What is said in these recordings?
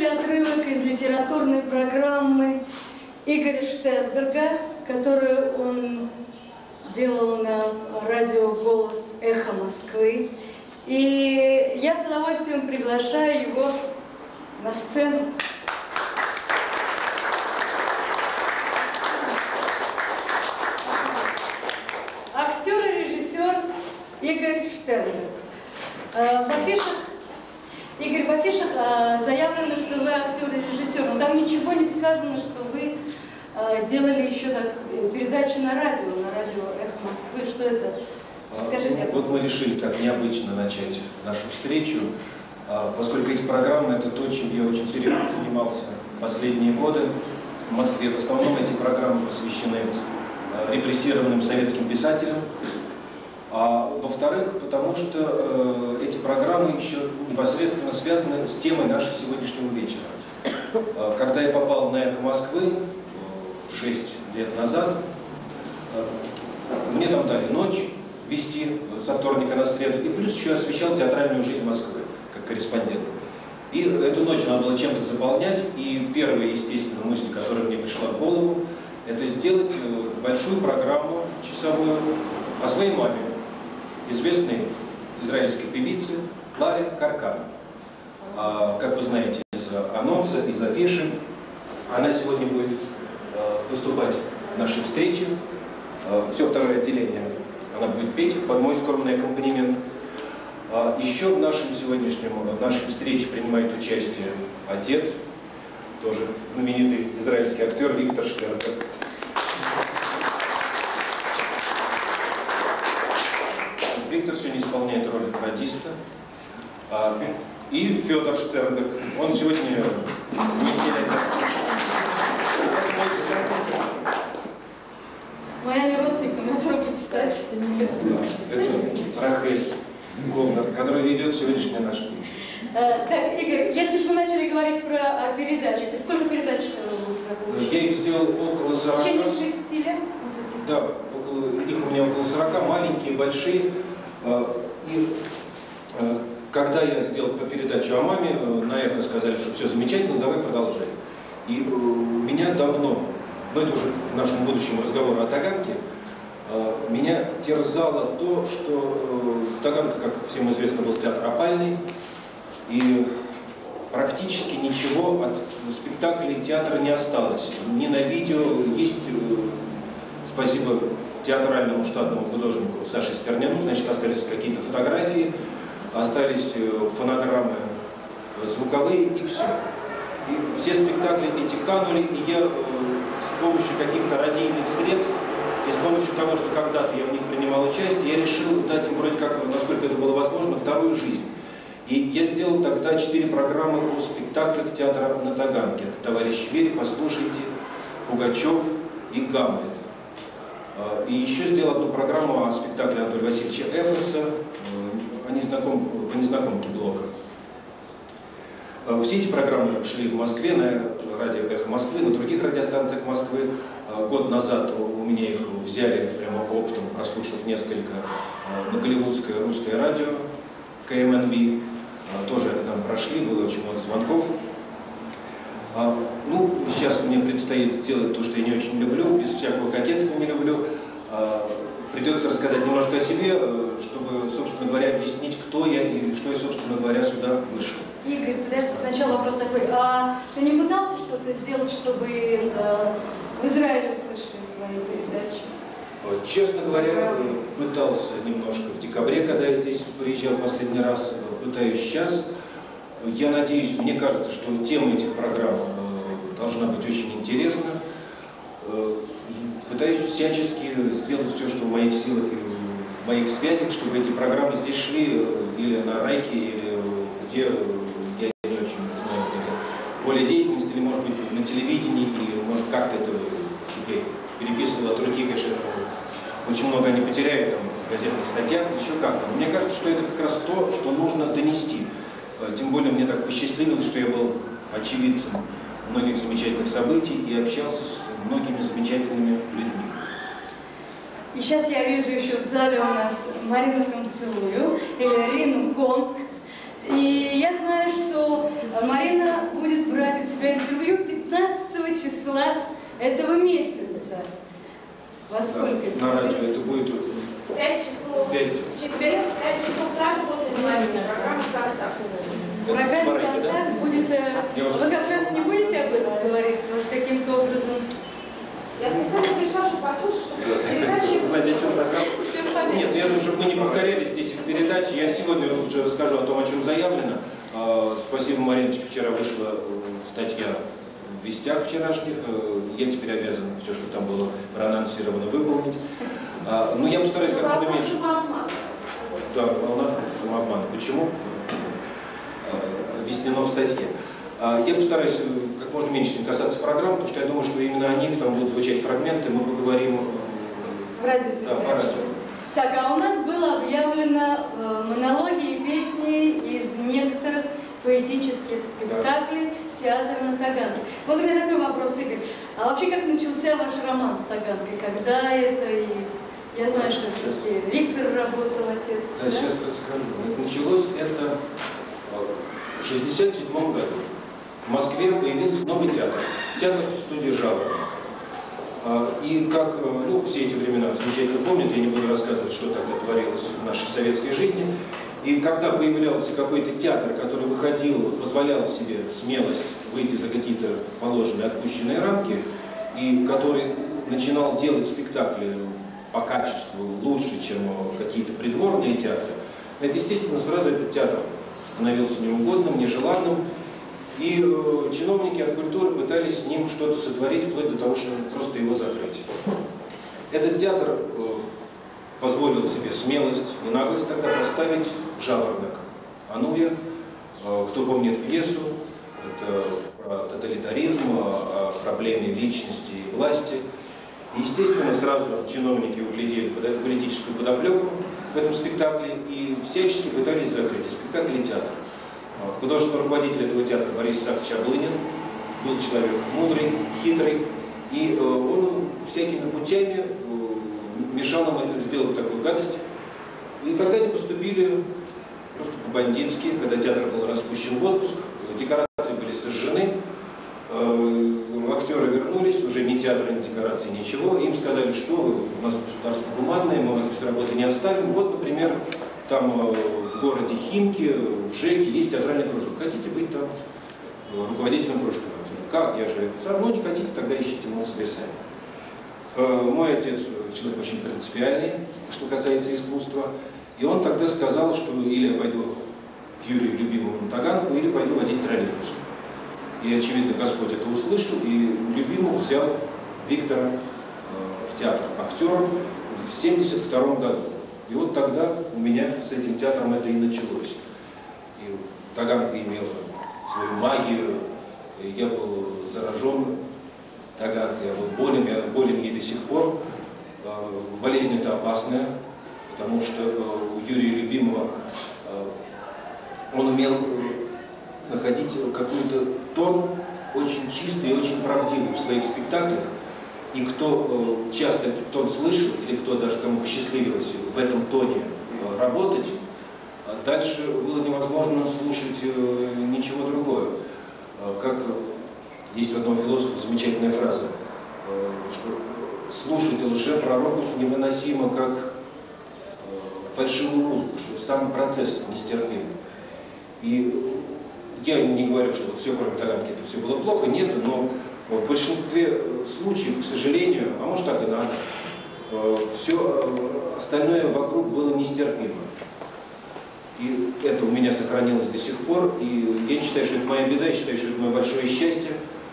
Следующий отрывок из литературной программы Игоря Штернберга, которую он делал на радио «Голос Эхо Москвы». И я с удовольствием приглашаю его на сцену. Актер и режиссер Игорь Штернберг. Игорь, в афишах заявлено, что вы актер и режиссер, но там ничего не сказано, что вы делали еще передачи на радио «Эхо Москвы». Что это? Расскажите. Вот мы решили так необычно начать нашу встречу, поскольку эти программы – это то, чем я очень серьезно занимался последние годы в Москве. В основном эти программы посвящены репрессированным советским писателям. А во-вторых, потому что эти программы еще непосредственно связаны с темой нашего сегодняшнего вечера. Когда я попал на «Эхо Москвы» 6 лет назад, мне там дали ночь вести со вторника на среду, и плюс еще освещал театральную жизнь Москвы, как корреспондент. И эту ночь надо было чем-то заполнять, и первая, естественно, мысль, которая мне пришла в голову, это сделать большую программу часовую о своей маме, известной израильской певицы Ларе Каркан. Как вы знаете из анонса, из афиши, она сегодня будет выступать в нашей встрече. Все второе отделение она будет петь под мой скромный аккомпанемент. Еще в нашей встрече принимает участие отец, тоже знаменитый израильский актер Виктор Штернберг. Виктор сегодня исполняет роль радиста. И Федор Штернберг. Он сегодня будет делать... Моя не родственника, но все равно представьте. Это Рахель Говнер, который ведет сегодняшний наш день. Так, Игорь, если же вы начали говорить про передачи, то сколько передач вы будете? Я их сделал около 40. В течение 6 лет? Да, их у меня около 40, маленькие, большие. И когда я сделал передачу о маме, на «Эхо» сказали, что все замечательно, давай продолжай. И меня давно, но это уже к нашему будущему разговору о Таганке, меня терзало то, что Таганка, как всем известно, был театр опальный, и практически ничего от спектаклей театра не осталось. Ни на видео есть, спасибо театральному штатному художнику Саше Стернину, значит, остались какие-то фотографии, остались фонограммы звуковые, и все. И все спектакли эти канули, и я с помощью каких-то радийных средств, и с помощью того, что когда-то я в них принимал участие, я решил дать им вроде как, насколько это было возможно, вторую жизнь. И я сделал тогда 4 программы о спектаклях театра на Таганке. «Товарищ Верь», «Послушайте», «Пугачев» и «Гамлет». И еще сделал одну программу о спектакле Анатолия Васильевича Эфроса по незнакомке Блока. Все эти программы шли в Москве, на радио «Эхо Москвы», на других радиостанциях Москвы. Год назад у меня их взяли прямо оптом, прослушав несколько, на голливудское русское радио КМНБ. Тоже там прошли, было очень много звонков. Ну, сейчас мне предстоит сделать то, что я не очень люблю, без всякого кокетства не люблю. Придется рассказать немножко о себе, чтобы, собственно говоря, объяснить, кто я и что я, собственно говоря, сюда вышел. Игорь, подождите, сначала вопрос такой. Ты не пытался что-то сделать, чтобы в Израиле услышали твои передачи? Честно говоря, пытался немножко в декабре, когда я здесь приезжал последний раз, пытаюсь сейчас. Я надеюсь, мне кажется, что тема этих программ должна быть очень интересна. Пытаюсь всячески сделать все, что в моих силах и в моих связях, чтобы эти программы здесь шли или на Райке, или где, я не очень знаю, это поле деятельности, или, может быть, на телевидении, или, может, как-то это, чтобы я переписывал от руки, конечно, очень много они потеряют там, в газетных статьях, еще как-то. Мне кажется, что это как раз то, что нужно донести. Тем более мне так посчастливилось, что я был очевидцем многих замечательных событий и общался с многими замечательными людьми. И сейчас я вижу еще в зале у нас Марину Концевую, или Рину Конг. И я знаю, что Марина будет брать числа этого месяца. Во сколько? На радио это будет 5 часов. 5 часов сразу после новостей. Программа «Контакт». Программа «Контакт» будет... Вы как раз не будете об этом говорить? Может, каким-то образом... Я специально пришла, чтобы послушать, чтобы передачи... Знаете, о чем программа? Нет, я думаю, чтобы мы не повторяли здесь их передачи. Я сегодня лучше расскажу о том, о чем заявлено. Спасибо, Мариночке, вчера вышла статья в «Вестях» вчерашних. Я теперь обязан все, что там было проанонсировано, выполнить. Но я постараюсь как можно меньше... Да, волна самообмана. Почему? Объяснено в статье. Я постараюсь как можно меньше с ним касаться программ, потому что я думаю, что именно о них там будут звучать фрагменты, мы поговорим в радиопередаче. Да, по радио. Так, а у нас было объявлено монологи и песни из некоторых поэтических спектаклей театра на Таганке. Вот у меня такой вопрос, Игорь. А вообще как начался ваш роман с Таганкой? Когда это? И я знаю, что все-таки Виктор работал, отец. Да, сейчас расскажу. Началось это в 1967 году. В Москве появился новый театр. Театр студии «Жаворонок». И как все эти времена замечательно помнят, я не буду рассказывать, что тогда творилось в нашей советской жизни. И когда появлялся какой-то театр, который выходил, позволял себе смелость выйти за какие-то положенные, отпущенные рамки, и который начинал делать спектакли по качеству лучше, чем какие-то придворные театры, это, естественно, сразу этот театр становился неугодным, нежеланным. И чиновники от культуры пытались с ним что-то сотворить, вплоть до того, чтобы просто его закрыть. Этот театр позволил себе смелость и наглость тогда поставить «Жаворонок» Ануя. Кто помнит пьесу, это про тоталитаризм, о проблеме личности и власти. Естественно, сразу чиновники углядели политическую подоплеку в этом спектакле и всячески пытались закрыть и спектакль, и театр. Художественный руководитель этого театра Борис Исаакович Абылынин был человек мудрый, хитрый, и он всякими путями мешал нам это сделать такую гадость. И тогда они поступили просто по-бандитски, когда театр был распущен в отпуск, декорации были сожжены, актеры вернулись, уже ни театра, ни декораций, ничего. Им сказали, что вы, у нас государство гуманное, мы вас без работы не оставим. Вот, например, там в городе Химки, в ЖЭКе есть театральный кружок. Хотите быть там руководителем кружка? Как? Я же все равно не хотите, тогда ищите мол себе сами. Мой отец человек очень принципиальный, что касается искусства. И он тогда сказал, что или я пойду к Юрию Любимову на Таганку, или пойду водить троллейбус. И, очевидно, Господь это услышал, и Любимов взял Виктора в театр актером в 1972 году. И вот тогда у меня с этим театром это и началось. И Таганка имела свою магию, и я был заражен Таганкой, я был болен ей до сих пор. Болезнь эта опасная, потому что у Юрия Любимова он умел находить какой-то тон очень чистый и очень правдивый в своих спектаклях. И кто часто этот тон слышал, или кто даже кому посчастливилось в этом тоне работать, дальше было невозможно слушать ничего другое. Как есть у одного философа замечательная фраза, что слушать лжепророков невыносимо, как фальшивую музыку, что сам процесс нестерпим. И я не говорю, что вот все, кроме Таганки, это все было плохо, нет, но в большинстве случаев, к сожалению, а может так и надо, все остальное вокруг было нестерпимо. И это у меня сохранилось до сих пор, и я не считаю, что это моя беда, я считаю, что это мое большое счастье.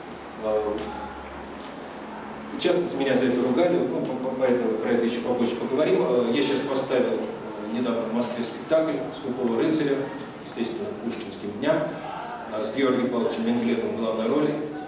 Часто меня за это ругали, ну, про это еще попозже поговорим. Я сейчас поставил недавно в Москве спектакль «Скупого рыцаря», естественно, пушкинским дням, с Георгием Павловичем Менглетом в главной роли.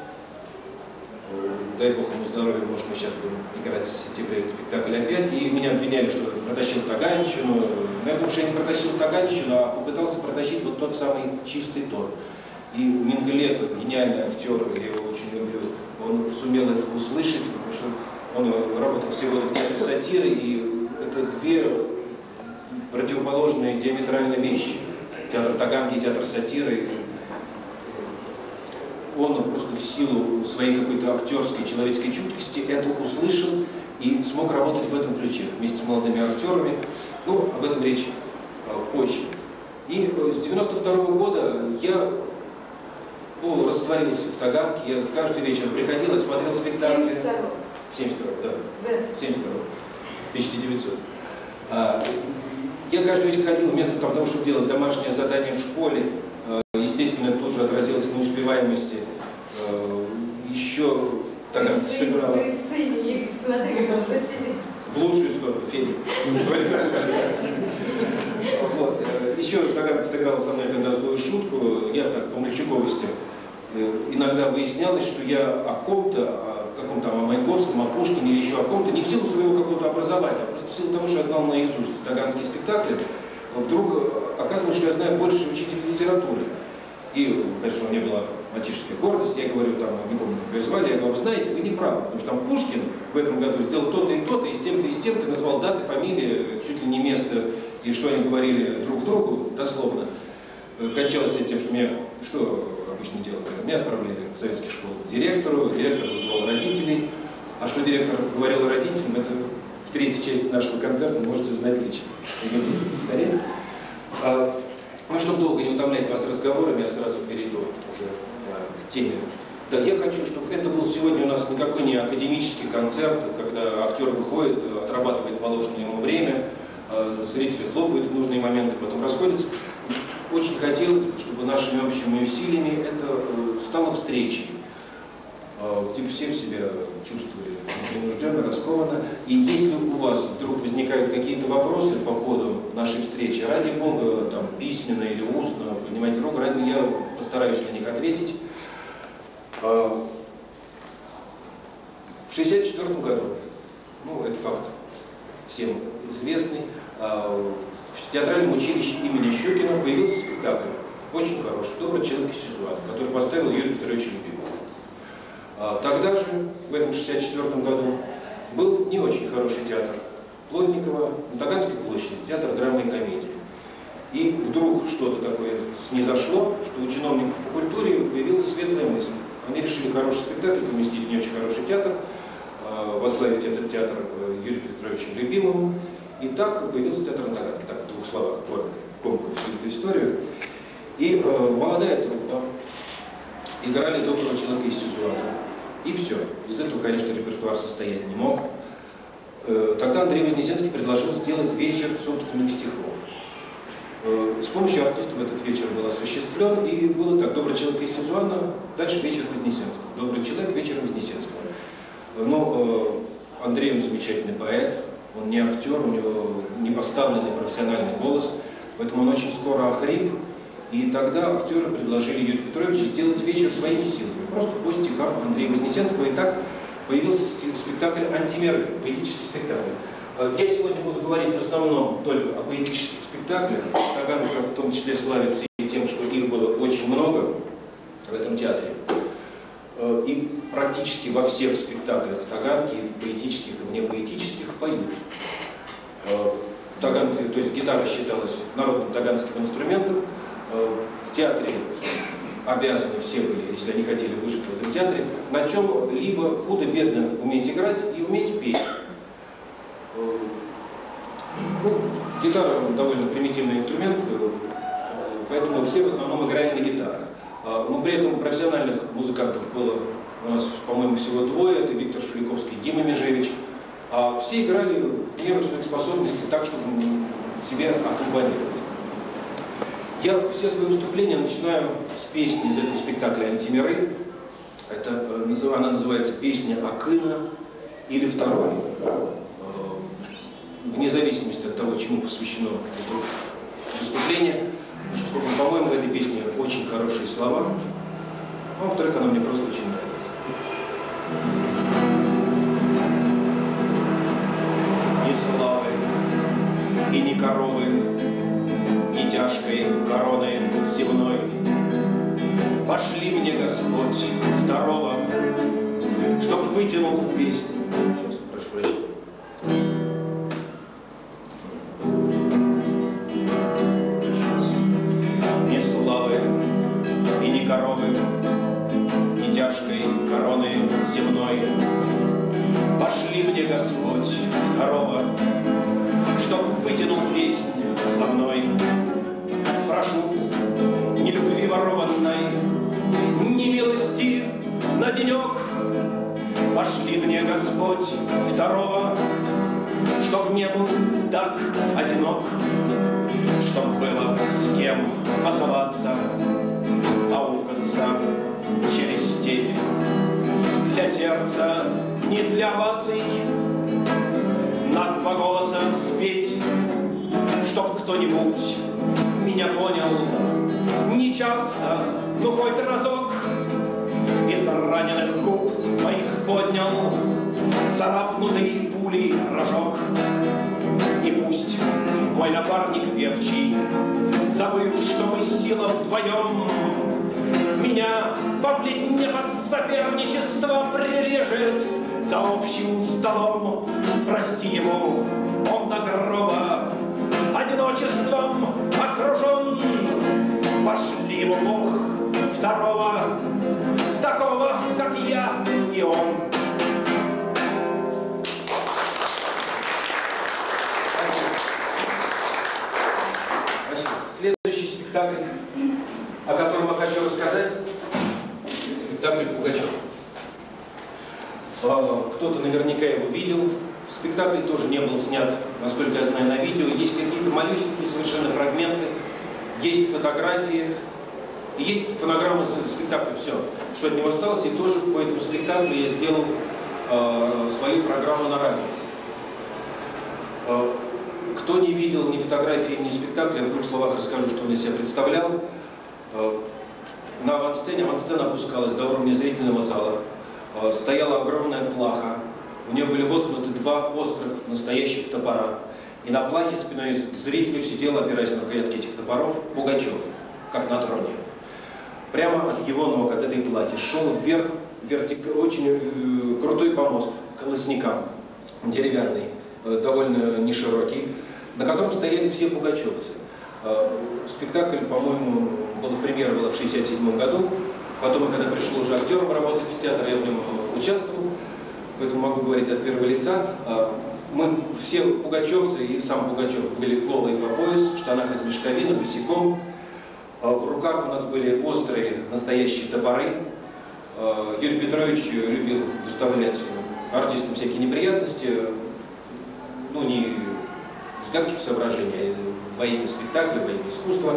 Дай Бог ему здоровья, может, мы сейчас будем играть в сентябре этот спектакль опять. И меня обвиняли, что протащил Таганщину. Наверное, потому что я не протащил Таганщину, а попытался протащить вот тот самый чистый тон. И Менглет, гениальный актер, я его очень люблю, он сумел это услышать, потому что он работал все годы в театре сатиры, и это две противоположные диаметральные вещи. Театр Таганки и театр сатиры. он просто в силу своей какой-то актерской, человеческой чуткости это услышал и смог работать в этом ключе вместе с молодыми актерами. Ну, об этом речь позже. И с 92-го года я растворился в Таганке. Я каждый вечер приходил и смотрел спектакли. 72-го, да. 72-го. 1900. Я каждый вечер ходил вместо того, чтобы делать домашнее задание в школе. Естественно, это тут же отразилось на успеваемости. Еще Таганка сыграла. В лучшую сторону, Федя. Вот. Еще Таганка сыграла со мной тогда злую шутку. Я так по мальчуковости. Иногда выяснялось, что я о ком-то, о каком-то о Маяковском, о Пушкине или еще о ком-то, не в силу своего какого-то образования, а просто в силу того, что я знал наизусть таганские спектакли, вдруг оказывалось, что я знаю больше учителя литературы. И, конечно, у меня была мальчишеская гордость, я говорю, там, не помню, как ее звали, я говорю, знаете, вы не правы, потому что там Пушкин в этом году сделал то-то и то-то, и с тем-то, назвал даты, фамилии, чуть ли не место, и что они говорили друг другу, дословно. Кончалось тем, что меня, что обычно делали, меня отправляли в советских школ к директору, директор вызывал родителей, а что директор говорил родителям, это в третьей части нашего концерта можете узнать лично. Я не буду повторять. Ну, чтобы долго не утомлять вас разговорами, я сразу перейду уже к теме. Да, я хочу, чтобы это был сегодня у нас никакой не академический концерт, когда актер выходит, отрабатывает положенное ему время, зрители хлопают в нужные моменты, потом расходятся. Очень хотелось бы, чтобы нашими общими усилиями это стало встречей. Типа все себя чувствовали непринужденно, раскованно. И если у вас вдруг возникают какие-то вопросы по ходу нашей встречи, ради Бога, там, письменно или устно, понимаете, друг, ради, я постараюсь на них ответить. В 1964 году, ну, это факт всем известный, в театральном училище имени Щукина появился спектакль, очень хороший, «Добрый человек из Сюзуана», который поставил Юрий Петрович Любимов. Тогда же, в этом 1964 году, был не очень хороший театр Плотникова на Таганской площади, театр драмы и комедии. И вдруг что-то такое снизошло, что у чиновников по культуре появилась светлая мысль. Они решили хороший спектакль поместить в не очень хороший театр, возглавить этот театр Юрием Петровичем Любимовым. И так появился театр на Таганке, так в двух словах, коротко всю эту историю. И молодая труппа играли «Доброго человека из Сюзуана». И все. Из этого, конечно, репертуар состоять не мог. Тогда Андрей Вознесенский предложил сделать вечер собственных стихов. С помощью артистов этот вечер был осуществлен, и было так: «Добрый человек из Сюзуана», дальше вечер Вознесенского. «Добрый человек», вечер Вознесенского. Но Андрей, он замечательный поэт, он не актер, у него не поставленный профессиональный голос, поэтому он очень скоро охрип. И тогда актеры предложили Юрию Петровичу сделать вечер своими силами, просто по стихам Андрея Вознесенского. И так появился спектакль «Антимиры», поэтический спектакль. Я сегодня буду говорить в основном только о поэтических спектаклях. Таганка в том числе славится и тем, что их было очень много в этом театре. И практически во всех спектаклях Таганки, и в поэтических, и вне поэтических, поют. Таганка, то есть гитара считалась народным таганским инструментом. В театре обязаны все были, если они хотели выжить в этом театре, на чем-либо худо-бедно уметь играть и уметь петь. Ну, гитара довольно примитивный инструмент, поэтому все в основном играли на гитарах. Но при этом профессиональных музыкантов было у нас, по-моему, всего двое. Это Виктор Шуликовский и Дима Межевич. А все играли в меру своих способностей так, чтобы себе аккомпанировать. Я все свои выступления начинаю с песни из этого спектакля «Антимиры». Она называется «Песня Акына» или «Второй». Вне зависимости от того, чему посвящено это выступление. По-моему, в этой песне очень хорошие слова. А во-вторых, она мне просто очень нравится. Ни славы и ни коровы, ни тяжкой короны земной. Пошли мне, Господь, второго, чтоб вытянул песню. Сейчас, прошу прощения. Ни славы и ни коровы, пошли мне, Господь, второго, чтоб вытянул песнь со мной. Прошу, ни любви ворованной, ни милости на денек. Пошли мне, Господь, второго, чтоб не был так одинок, чтоб было с кем оставаться, аукаться через степь. Для сердца, не для оваций, на два голоса спеть, чтоб кто-нибудь меня понял, не часто, но хоть разок, из раненых губ моих поднял царапнутый пулей рожок. И пусть мой напарник певчий, забыв, что мы сила вдвоем, меня, побледнев от соперничества, прирежет за общим столом. Прости ему, он до гроба одиночеством окружен. Пошли ему Бог второго, такого, как я и он. Спасибо. Следующий спектакль, о котором я хочу рассказать, спектакль «Пугачев». Кто-то наверняка его видел. Спектакль тоже не был снят, насколько я знаю, на видео. Есть какие-то малюсенькие совершенно фрагменты, есть фотографии, и есть фонограмма спектакля. Все, что от него осталось. И тоже по этому спектаклю я сделал свою программу на радио. Кто не видел ни фотографии, ни спектакля, в двух словах расскажу, что он из себя представлял. На авансцене опускалась до уровня зрительного зала. Стояла огромная плаха. В нее были воткнуты два острых настоящих топора. И на плахе спиной к зрителю сидел, опираясь на рукоятки этих топоров, Пугачев, как на троне. Прямо от его ног, от этой плахи, шел вверх очень крутой помост к колосникам, деревянный, довольно неширокий, на котором стояли все пугачевцы. Спектакль, по-моему, премьера была в 1967 году. Потом, когда пришел уже актером работать в театр, я в нем участвовал, поэтому могу говорить от первого лица. Мы все пугачевцы, и сам Пугачев, были голые по пояс, в штанах из мешковины, босиком. В руках у нас были острые настоящие топоры. Юрий Петрович любил доставлять артистам всякие неприятности, ну, не из гадких соображений, а во имя спектакля, во имя искусства.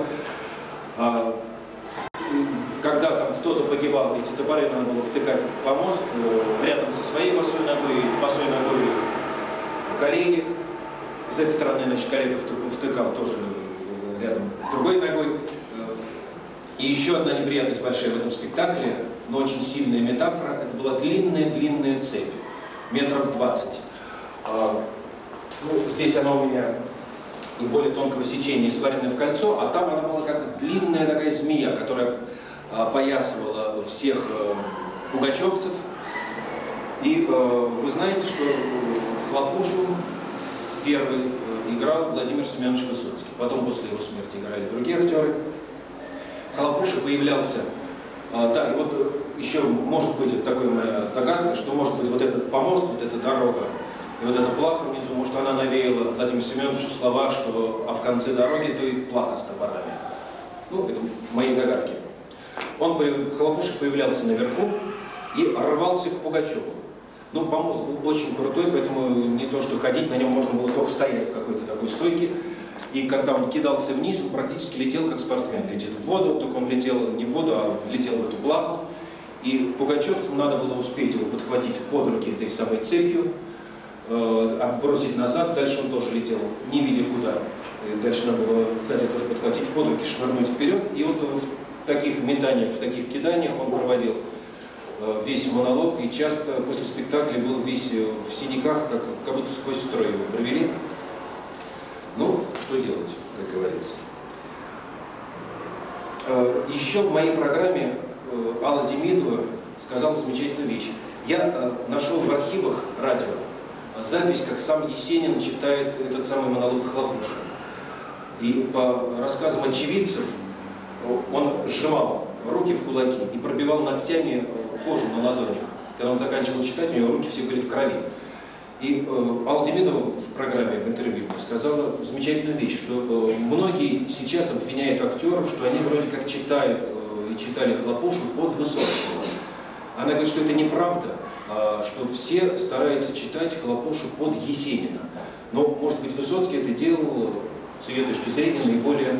Когда там кто-то погибал, эти топоры надо было втыкать в помост рядом со своей босой ногой, босой ногой коллеги. С этой стороны, значит, коллега втыкал тоже рядом с другой ногой. И еще одна неприятность большая в этом спектакле, но очень сильная метафора, это была длинная цепь, метров 20. Ну, здесь она у меня и более тонкого сечения, сваренная в кольцо, а там она была как длинная такая змея, которая опоясывала всех пугачевцев. И вы знаете, что Хлопушу первый играл Владимир Семенович Высоцкий. Потом после его смерти играли другие актеры. Хлопуша появлялся. Да, и вот еще может быть вот такая моя догадка, что может быть вот этот помост, вот эта дорога, и вот эта плаха внизу, может, она навеяла Владимиру Семеновичу слова, что «а в конце дороги то и плаха с топорами». Ну, это мои догадки. Хлопуша появлялся наверху и рвался к Пугачеву. Ну, помост был очень крутой, поэтому не то, что ходить на нем можно было только стоять в какой-то такой стойке. И когда он кидался вниз, он практически летел как спортсмен. Летит в воду, только он летел не в воду, а летел в эту плаху. И пугачевцам надо было успеть его подхватить под руки этой самой цепью, отбросить назад, дальше он тоже летел, не видя куда. И дальше надо было сзади тоже подхватить под руки, швырнуть вперед. И вот в таких метаниях, в таких киданиях он проводил весь монолог, и часто после спектакля был весь в синяках, как будто сквозь строй его провели. Ну, что делать, как говорится. Еще в моей программе Алла Демидова сказала замечательную вещь. Я нашел в архивах радио запись, как сам Есенин читает этот самый монолог Хлопуши. И по рассказам очевидцев, он сжимал руки в кулаки и пробивал ногтями кожу на ладонях. Когда он заканчивал читать, у него руки все были в крови. И Алдемидова в программе, в интервью сказала замечательную вещь, что многие сейчас обвиняют актеров, что они вроде как читают и читали Хлопушу под Высоцкого. Она говорит, что это неправда, что все стараются читать Хлопушу под Есенина. Но, может быть, Высоцкий это делал, с ее точки зрения, наиболее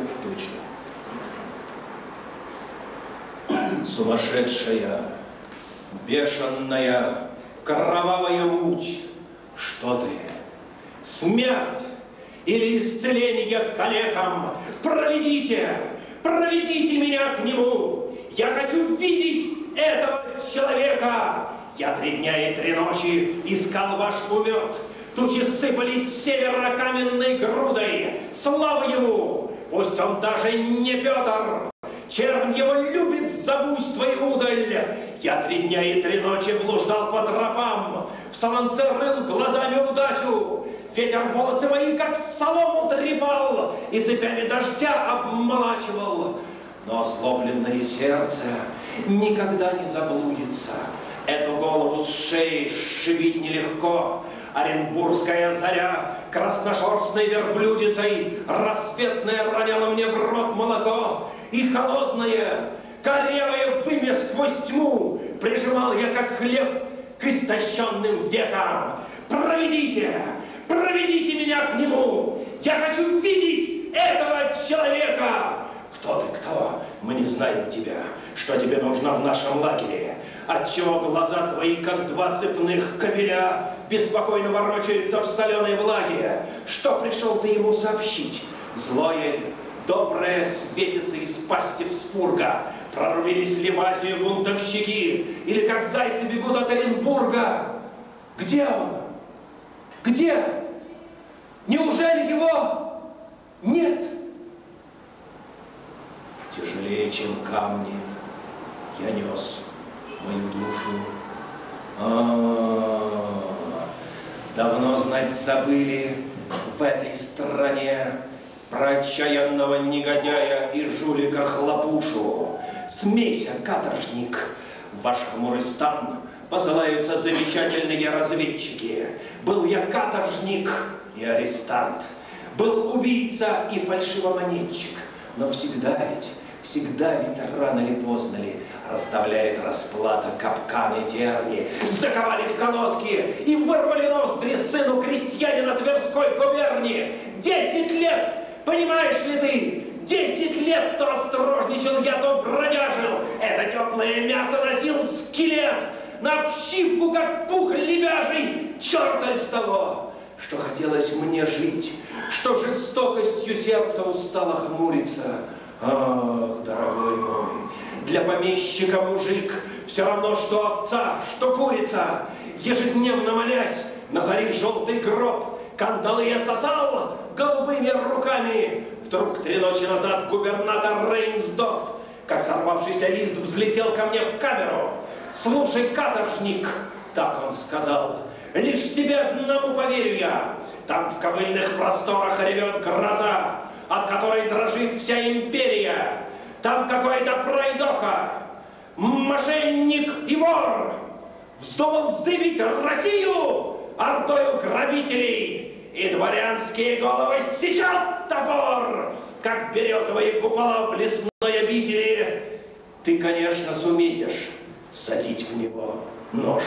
точно. Сумасшедшая, бешеная, кровавая муть. Что ты? Смерть или исцеление калекам? Проведите! Проведите меня к нему! Я хочу видеть этого человека! Я 3 дня и 3 ночи искал ваш умет. Тучи сыпались с севера каменной грудой. Слава ему! Пусть он даже не Петр! Чернь его любит за буйство и удаль. Я 3 дня и 3 ночи блуждал по тропам, в солонце рыл глазами удачу. Ветер волосы мои, как солому, трепал и цепями дождя обмолачивал. Но озлобленное сердце никогда не заблудится. Эту голову с шеи сшибить нелегко. Оренбургская заря красношерстной верблюдицей рассветная роняла мне в рот молоко. И холодное, корявое вымя сквозь тьму прижимал я, как хлеб, к истощенным векам. Проведите, проведите меня к нему. Я хочу видеть этого человека. Кто ты, кто? Мы не знаем тебя. Что тебе нужно в нашем лагере? Отчего глаза твои, как 2 цепных кобеля, беспокойно ворочаются в соленой влаге? Что пришел ты ему сообщить? Злое, доброе светится из пасти вспурга. Прорубились ли в Азию бунтовщики? Или как зайцы бегут от Оренбурга? Где он? Где? Неужели его нет? Тяжелее, чем камни, я нес мою душу. Давно, знать, забыли в этой стране про отчаянного негодяя и жулика Хлопушу. Смейся, каторжник, в ваш хмурый стан посылаются замечательные разведчики. Был я каторжник и арестант, был убийца и фальшивомонетчик, но всегда ведь рано или поздно ли расставляет расплата капканы терни. Заковали в колодки и вырвали ноздри сыну крестьянина Тверской губернии. 10 лет, понимаешь ли ты? 10 лет то осторожничал я, то бродяжил. Это теплое мясо носил скелет на общипку, как пух лебяжий. Черт с того, что хотелось мне жить, что жестокостью сердце устало хмуриться. Ах, дорогой мой, для помещика мужик все равно, что овца, что курица. Ежедневно молясь, на заре желтый гроб, кандалы я сосал голубыми руками. Вдруг 3 ночи назад губернатор Рейнсдорф, как сорвавшийся лист, взлетел ко мне в камеру. Слушай, каторжник, так он сказал, лишь тебе одному поверю я. Там в ковыльных просторах ревет гроза, от которой дрожит вся империя. Там какой-то пройдоха, мошенник и вор, вздумал вздыбить Россию ордою грабителей, и дворянские головы сечет топор, как березовые купола в лесной обители. Ты, конечно, сумеешь всадить в него нож.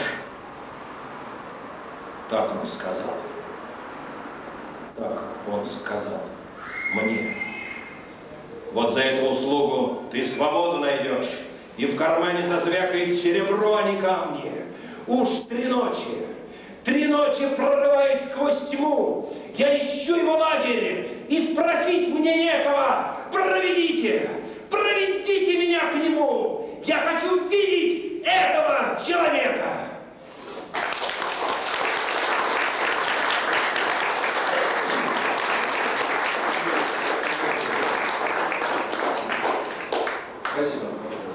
Так он сказал. Так он сказал мне. Вот за эту услугу ты свободу найдешь, и в кармане зазвякает серебро, а не камни. Уж 3 ночи, 3 ночи прорываясь сквозь тьму, я ищу его лагерь, и спросить мне некого. Проведите, проведите меня к нему. Я хочу видеть этого человека. Спасибо.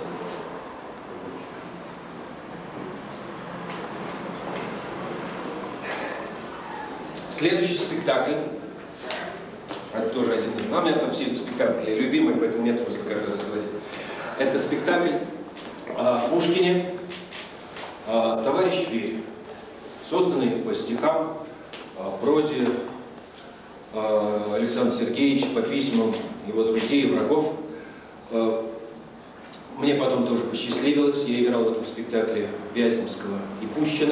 Следующий спектакль. Это тоже один. У меня там все спектакли любимые, поэтому нет смысла каждый раз говорить. Это спектакль о Пушкине «Товарищ Верь», созданный по стихам прозе Александра Сергеевича, по письмам его друзей и врагов. Мне потом тоже посчастливилось, я играл в этом спектакле Вяземского и Пущина.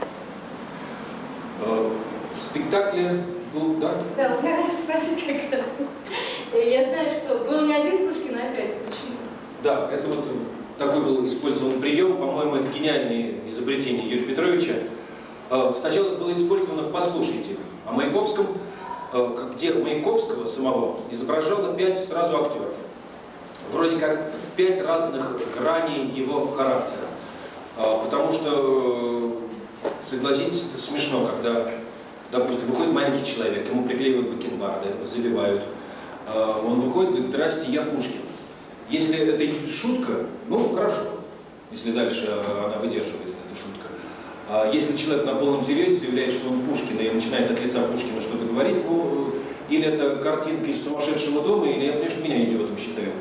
В спектакле был, да? Да, вот я хочу спросить как раз. Я знаю, что был не один Пушкин, а опять. Почему? Да, это вот такой был использован прием, по-моему, это гениальное изобретение Юрия Петровича. Сначала это было использовано в «Послушайте» о Маяковском, где Маяковского самого изображало 5 сразу актеров. Вроде как 5 разных граней его характера. Потому что, согласитесь, это смешно, когда, допустим, выходит маленький человек, ему приклеивают бакенбарды, завивают. Он выходит и говорит: «Здрасте, я Пушкин». Если это шутка, ну хорошо, если дальше она выдерживает, это шутка. А если человек на полном серьезе заявляет, что он Пушкин, и начинает от лица Пушкина что-то говорить, ну, или это картинка из «Сумасшедшего дома», или я, конечно, меня идиотом считаю.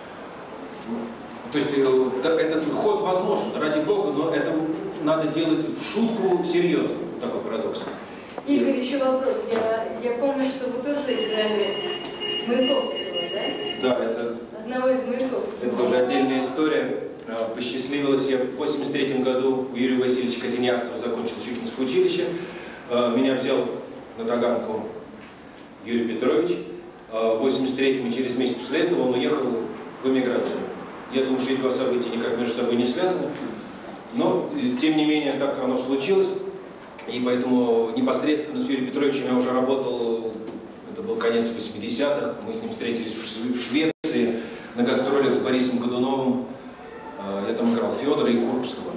То есть этот ход возможен, ради Бога, но это надо делать в шутку серьезно. Такой парадокс. Игорь, еще вопрос. Я помню, что вы тоже играли Маяковского, да? Да, это... Одного из Маяковских. Это уже отдельная история. Посчастливилось, я в 1983 году у Юрия Васильевича Казинявцева закончил Щукинское училище. Меня взял на таганку Юрий Петрович. В 1983-м и через месяц после этого он уехал в эмиграцию. Я думаю, что эти два события никак между собой не связаны. Но, тем не менее, так оно случилось. И поэтому непосредственно с Юрием Петровичем я уже работал, это был конец 80-х. Мы с ним встретились в Швеции на гастролях с Борисом Годуновым. Я там играл Федора и Курбского.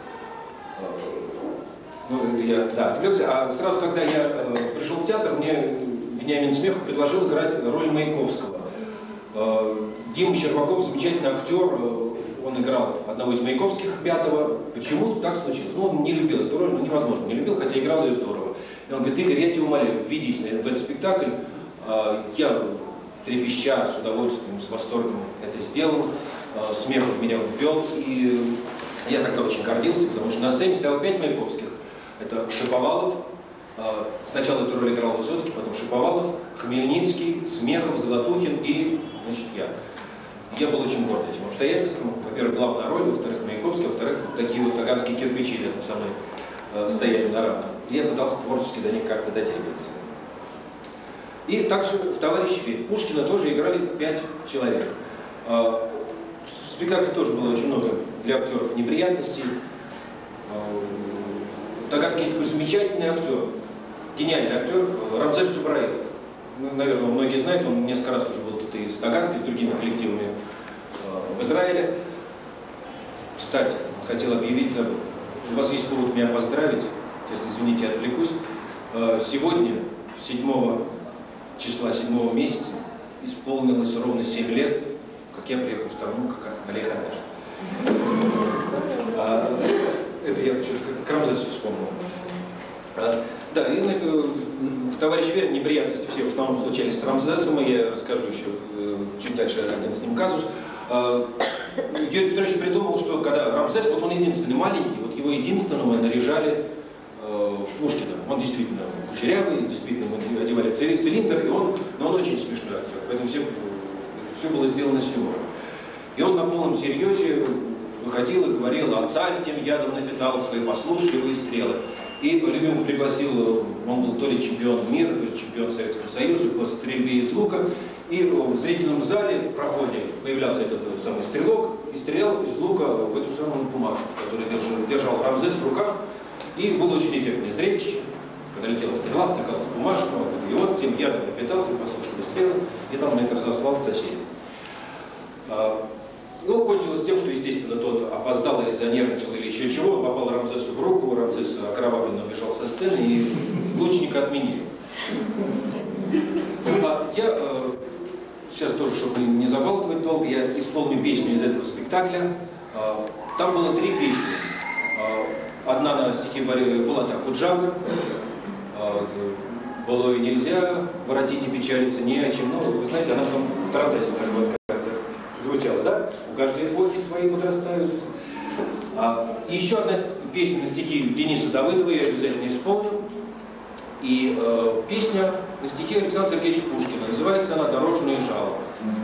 Ну, я, да, отвлекся. А сразу, когда я пришел в театр, мне Вениамин Смехов предложил играть роль Маяковского. Дима Щербаков, замечательный актер, он играл одного из Маяковских, 5-го. Почему так случилось? Ну, он не любил эту роль, ну, невозможно, не любил, хотя играл ее здорово. И он говорит: Игорь, я тебя умоляю, введись в этот спектакль. Я трепеща, с удовольствием, с восторгом это сделал. Смехов меня ввел, и я тогда очень гордился, потому что на сцене стояло 5 Маяковских. Это Шаповалов, сначала эту роль играл Высоцкий, потом Шаповалов, Хмельницкий, Смехов, Золотухин и, значит, я. Я был очень горд этим обстоятельством. Во-первых, главная роль, во-вторых, Маяковский, во-вторых, такие вот таганские кирпичи рядом со мной стояли на равных. Я пытался творчески до них как-то дотягиваться. И также в «Товарищ Верь» Пушкина тоже играли 5 человек. В спектакле тоже было очень много для актеров неприятностей. Таганке есть такой замечательный актер, гениальный актер Рамзес Джабраилов. Ну, наверное, многие знают, он несколько раз уже был тут и с Таганкой, с другими коллективами в Израиле. Кстати, хотел объявить, забыл. У вас есть повод меня поздравить, сейчас, извините, отвлекусь. Сегодня, 7 числа 7 месяца, исполнилось ровно 7 лет, как я приехал в страну, как Олег Анаш. Это я к Рамзесу вспомнил. Да, и в «Товарищ Верь» неприятности все в основном случались с Рамзесом, и я расскажу еще чуть дальше один с ним казус. Юрий Петрович придумал, что когда Рамзес, вот он единственный маленький, вот его единственного наряжали в Пушкина. Он действительно кучерявый, действительно мы одевали цилиндр, но он очень смешной актер, поэтому все было сделано с юмором. И он на полном серьезе выходил и говорил: «А царь тем ядом напитал свои послушливые стрелы». И Любимов пригласил, он был то ли чемпион мира, то ли чемпион Советского Союза по стрельбе из лука. И в зрительном зале, в проходе, появлялся этот самый стрелок и стрелял из лука в эту самую бумажку, которую держал Рамзес в руках. И было очень эффектное зрелище. Когда летела стрела, втыкалась в бумажку, и вот тем ядом напитался, послушливые стрелы, и там на это разослал соседей. Ну, кончилось тем, что, естественно, тот опоздал или занервничал, или еще чего, попал Рамзесу в руку, Рамзес окровавленно бежал со сцены, и лучника отменили. Я сейчас тоже, чтобы не забалтывать долго, я исполню песню из этого спектакля. Там было 3 песни. Одна на стихи Булата Акуджавы, «Былое нельзя, воротить и печалиться не о чем». Ну, вы знаете, она там в Тарантасе звучала, да? У каждой эпохи свои подрастают. И еще одна песня на стихи Дениса Давыдова, я обязательно исполню. И песня на стихи Александра Сергеевича Пушкина. Называется она «Дорожные жалобы».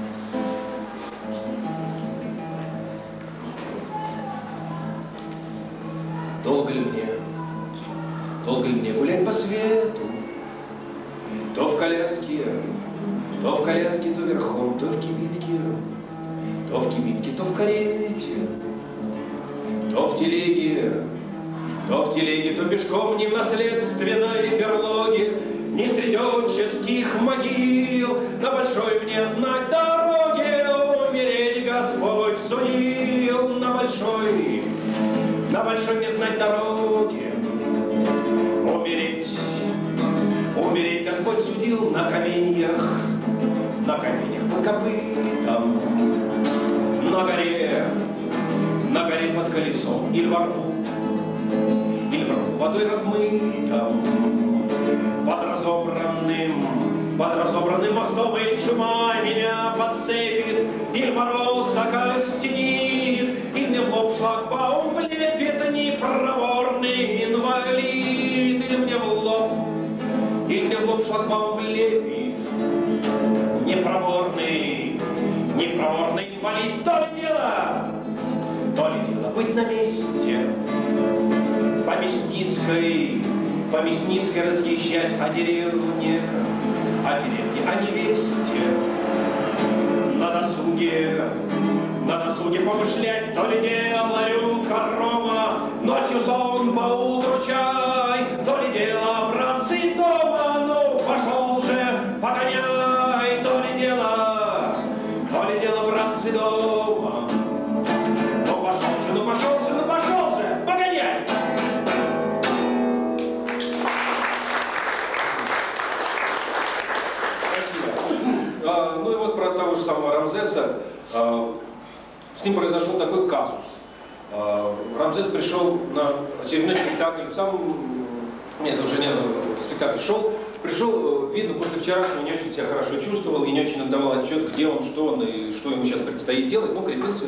Долго ли мне гулять по свету? То в коляске, то верхом, то в кибитке, то в карете, то в телеге, то пешком не в наследственной берлоге, не среди отческих могил, на большой мне знать дороге умереть Господь судил, на большой мне знать дороге умереть Господь судил на каменьях под копытом, на горе под колесом или во рву водой размытом, под разобранным мостом или чума меня подцепит, или мороз окостенит, или мне в лоб шлагбаум влепит непроворный инвалид, или мне в лоб шлагбаум влепит непроворный инвалид. То ли дело быть на месте, по Мясницкой разъезжать о деревне, о невесте, на досуге помышлять, то ли дело рюмка рома, ночью сон, поутру чай, то ли дело братцы дома, ну пошел же, погоняй, то ли дело братцы дома, ну пошел же, погоняй. Ну и вот про того же самого Рамзеса. С ним произошел такой казус. Рамзес пришел на очередной спектакль. Нет, уже не спектакль пришел, видно, после вчерашнего не очень себя хорошо чувствовал и не очень отдавал отчет, где он, что он и что ему сейчас предстоит делать. Ну, крепился,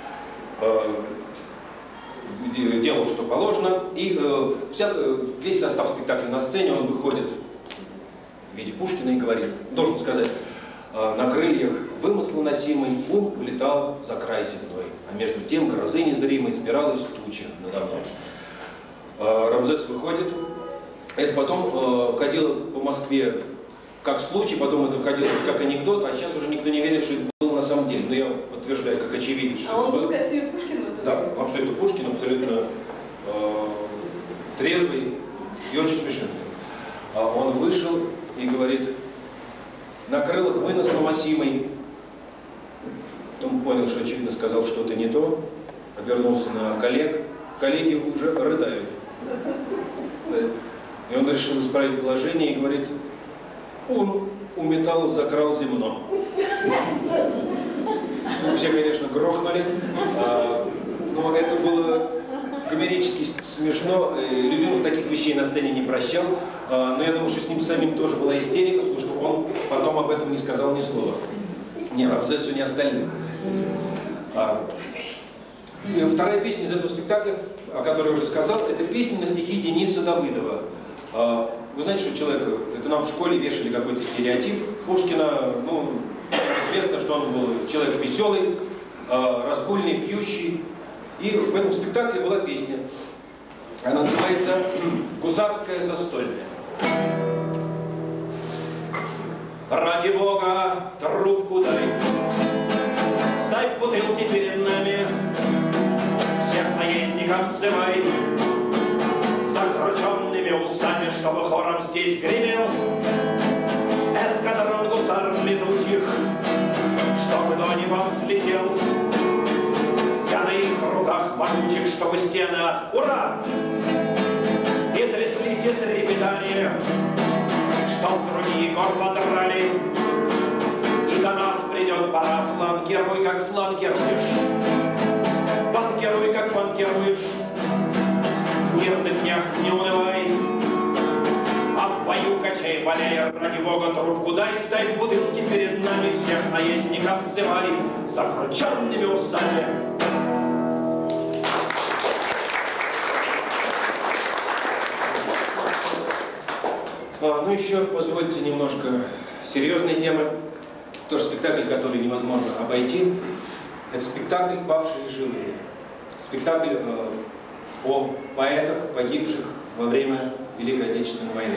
делал, что положено. И весь состав спектакля на сцене, он выходит в виде Пушкина и говорит, должен сказать: на крыльях вымысла носимый ум улетал за край земной, а между тем грозы незримой сбиралась туча надо мной. Рамзес выходит. Это потом ходило по Москве как случай, потом это ходило как анекдот, а сейчас уже никто не верит, что это было на самом деле. Но я подтверждаю, как очевидец, что он был в костюме Пушкина? Да, абсолютно Пушкин, абсолютно трезвый и очень смешный. Он вышел и говорит: на крылах вынос носимый. Потом понял, что очевидно сказал что-то не то, обернулся на коллег. Коллеги уже рыдают. И он решил исправить положение и говорит: он у металла закрал земно. Ну, все, конечно, грохнули. Но это было коммерчески смешно. Любимов таких вещей на сцене не прощал. Но я думаю, что с ним самим тоже была истерика, потому что он потом об этом не сказал ни слова. Ни Рамзесу, ни остальным. Вторая песня из этого спектакля, о которой я уже сказал, это песня на стихи Дениса Давыдова. Вы знаете, что человек, это нам в школе вешали какой-то стереотип Пушкина. Ну, известно, что он был человек веселый, разгульный, пьющий. И в этом спектакле была песня. Она называется «Гусарская застольная». Ради Бога, трубку дай, ставь бутылки перед нами, всех наездников ссывай, закрученными усами, чтобы хором здесь гремел эскадрон гусар летучих, чтобы до неба взлетел. Я на их руках могучих, чтобы стены от ура и тряслись и трепетали, чтоб другие горло драли. И до нас придет пора, фланкируй, как фланкируешь, банкируй, как банкируешь. В мирных днях не унывай, а в бою качай, валяй, ради Бога, трубку дай, ставь бутылки перед нами, всех наездников ссывай закрученными усами. Ну еще позвольте немножко серьезной темы. Тоже спектакль, который невозможно обойти. Это спектакль «Павшие живые». Спектакль о поэтах, погибших во время Великой Отечественной войны.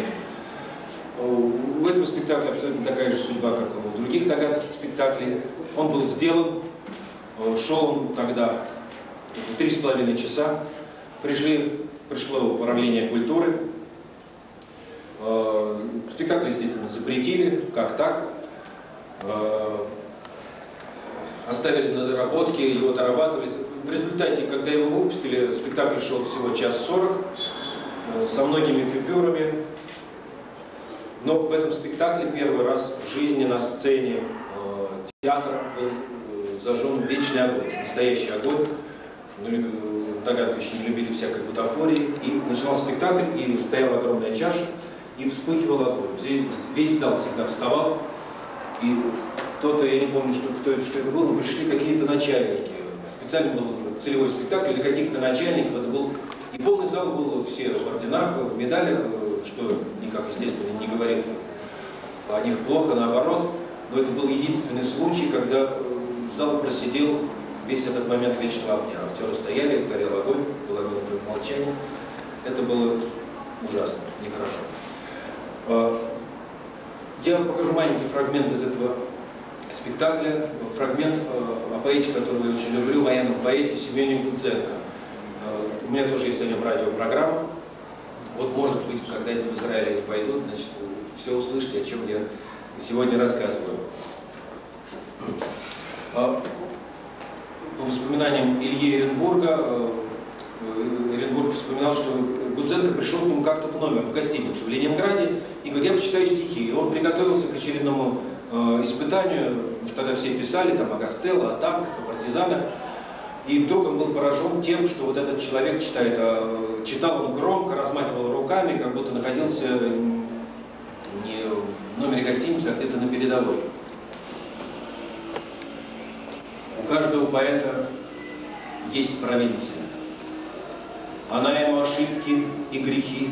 У этого спектакля абсолютно такая же судьба, как и у других таганских спектаклей. Он был сделан, шел он тогда 3,5 часа. Пришло управление культуры. Спектакль, естественно, запретили, как так. Оставили на доработке, его дорабатывали. В результате, когда его выпустили, спектакль шел всего 1 час 40, со многими купюрами. Но в этом спектакле первый раз в жизни на сцене театра был зажжен вечный огонь, настоящий огонь. Тагановичи не любили всякой бутафории. И начинался спектакль, и стояла огромная чаша, и вспыхивал огонь. Весь зал всегда вставал. И кто-то, я не помню, что это было, но пришли какие-то начальники. Специально был целевой спектакль для каких-то начальников. Это был, и полный зал был все в орденах, в медалях, что никак, естественно, не говорит о них плохо, наоборот. Но это был единственный случай, когда зал просидел весь этот момент вечного огня. Актеры стояли, горел огонь, было минута молчания. Это было ужасно, нехорошо. Я вам покажу маленький фрагмент из этого спектакля. Фрагмент о поэте, которого я очень люблю, военном поэте Семене Гудзенко. У меня тоже есть о нем радиопрограмма. Вот, может быть, когда-нибудь в Израиль они пойдут, значит, вы все услышите, о чем я сегодня рассказываю. По воспоминаниям Ильи Эренбурга, Эренбург вспоминал, что Гудзенко пришел к нему как-то в номер, в гостиницу в Ленинграде, и говорит: я почитаю стихи. И он приготовился к очередному испытанию, потому что тогда все писали там о Костелло, о танках, о партизанах. И вдруг он был поражен тем, что вот этот человек читает, читал он громко, размахивал руками, как будто находился не в номере гостиницы, а где-то на передовой. У каждого поэта есть провинция. Она ему ошибки и грехи,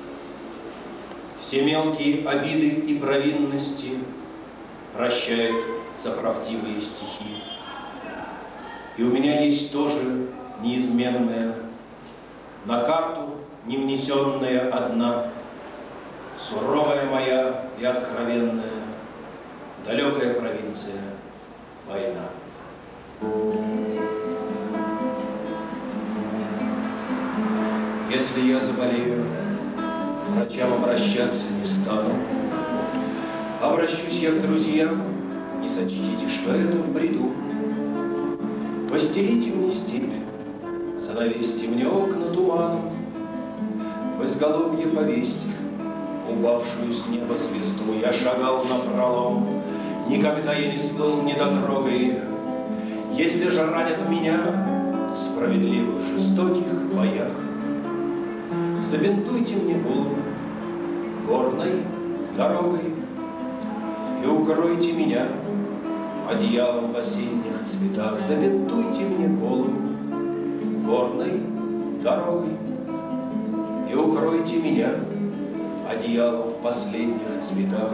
все мелкие обиды и провинности прощает за правдивые стихи. И у меня есть тоже неизменная, на карту не внесенная одна, суровая моя и откровенная, далекая провинция — война. Если я заболею, к врачам обращаться не стану. Обращусь я к друзьям, не сочтите, что это в бреду. Постелите мне степь, занавесьте мне окна туманом, в изголовье повесьте упавшую с неба звезду. Я шагал напролом, никогда я не стал недотрогой. Если же ранят меня в справедливых жестоких боях, забинтуйте мне голову горной дорогой и укройте меня одеялом в осенних цветах. Забинтуйте мне голову горной дорогой и укройте меня одеялом в последних цветах.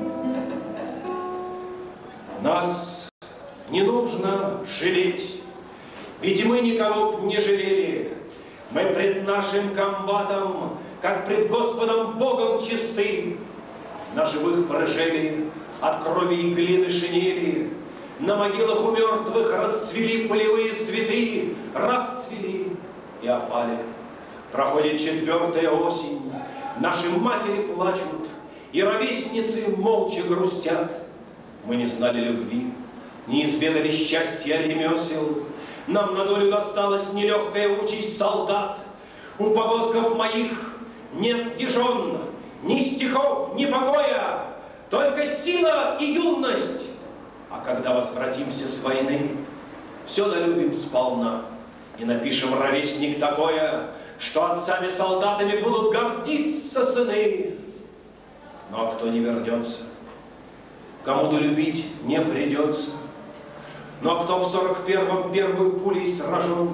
Нас не нужно жалеть, ведь мы никого б не жалели. Мы пред нашим комбатом, как пред Господом Богом чисты. На живых прожили от крови и глины шинели, на могилах у мертвых расцвели полевые цветы, расцвели и опали. Проходит 4-я осень, наши матери плачут, и ровесницы молча грустят. Мы не знали любви, не изведали счастья ремесел. Нам на долю досталась нелегкая участь солдат. У погодков моих нет ни жен, ни стихов, ни покоя, только сила и юность. А когда возвратимся с войны, все долюбим сполна и напишем, ровесник, такое, что отцами-солдатами будут гордиться сыны. Но кто не вернется, кому долюбить не придется. Но кто в 41-м первую пулей сражен,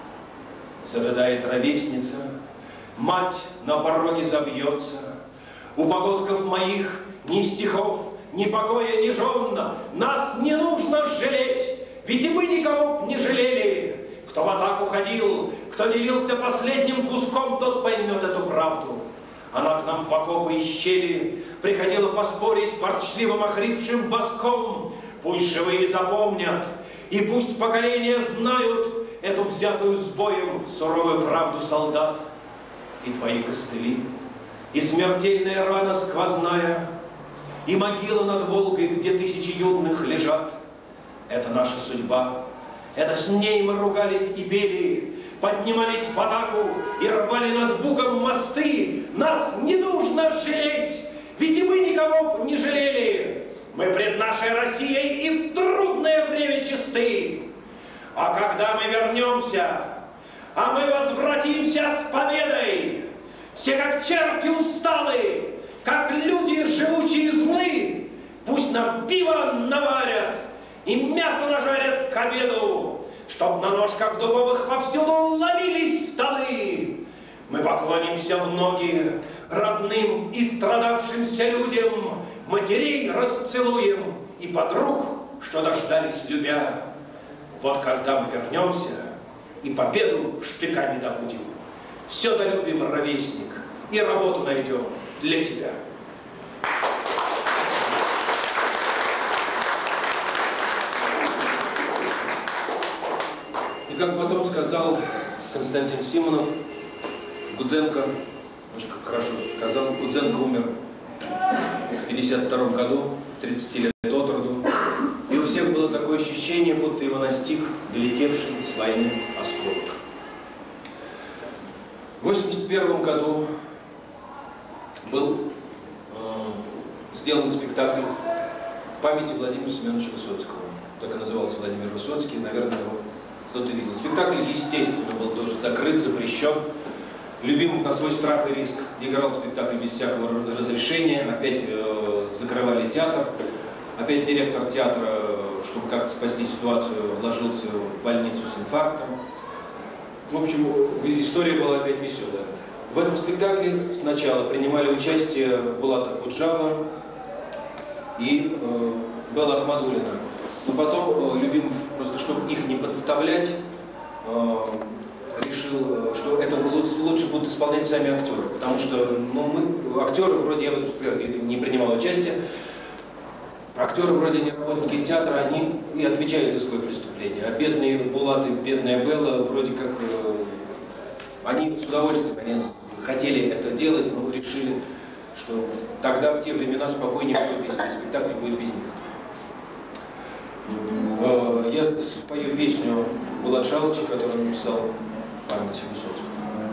зарыдает ровесница, мать на пороге забьется, У погодков моих ни стихов, ни покоя, ни жен. Нас не нужно жалеть, ведь и мы никого не жалели. Кто в атаку ходил, кто делился последним куском, тот поймет эту правду. Она к нам в окопы и щели приходила поспорить ворчливым охрипшим боском. Пусть живые запомнят, и пусть поколения знают эту взятую с боем суровую правду солдат. И твои костыли, и смертельная рана сквозная, и могила над Волгой, где тысячи юных лежат. Это наша судьба, это с ней мы ругались и били, поднимались в атаку и рвали над Бугом мосты. Нас не нужно жалеть, ведь и мы никого не жалели. Мы пред нашей Россией и в трудное время чисты. А когда мы вернемся, а мы возвратимся с победой, все как черти усталые, как люди живучие злы, пусть нам пиво наварят и мясо нажарят к обеду, чтоб на ножках дубовых повсюду ломились столы. Мы поклонимся в ноги родным и страдавшимся людям, матерей расцелуем и подруг, что дождались любя. Вот когда мы вернемся и победу штыками добудем, все долюбим, ровесник, и работу найдем для себя. И как потом сказал Константин Симонов, Гудзенко, очень хорошо сказал, Гудзенко умер в 1952 году, 30 лет от роду. И у всех было такое ощущение, будто его настиг долетевший с войны осколок. В 1981 году был сделан спектакль памяти Владимира Семеновича Высоцкого. Так и назывался Владимир Высоцкий, наверное, его кто-то видел. Спектакль, естественно, был тоже закрыт, запрещен. Любимых на свой страх и риск играл спектакль без всякого разрешения. Опять закрывали театр. Опять директор театра, чтобы как-то спасти ситуацию, ложился в больницу с инфарктом. В общем, история была опять веселая. В этом спектакле сначала принимали участие Булат Акуджава и Белла Ахмадуллина. Но потом Любимов, просто чтобы их не подставлять, решил, что это лучше будут исполнять сами актеры. Потому что мы, актеры, вроде я в этом спектакле не принимал участие, актеры вроде не работники театра, они и отвечают за свое преступление. А бедные Булат и бедная Белла вроде как, они с удовольствием, они хотели это делать, но решили, что тогда, в те времена, спокойнее будет, если спектакль будет без них. Я спою песню Булат Шалыча, которую он написал память Высоцкого.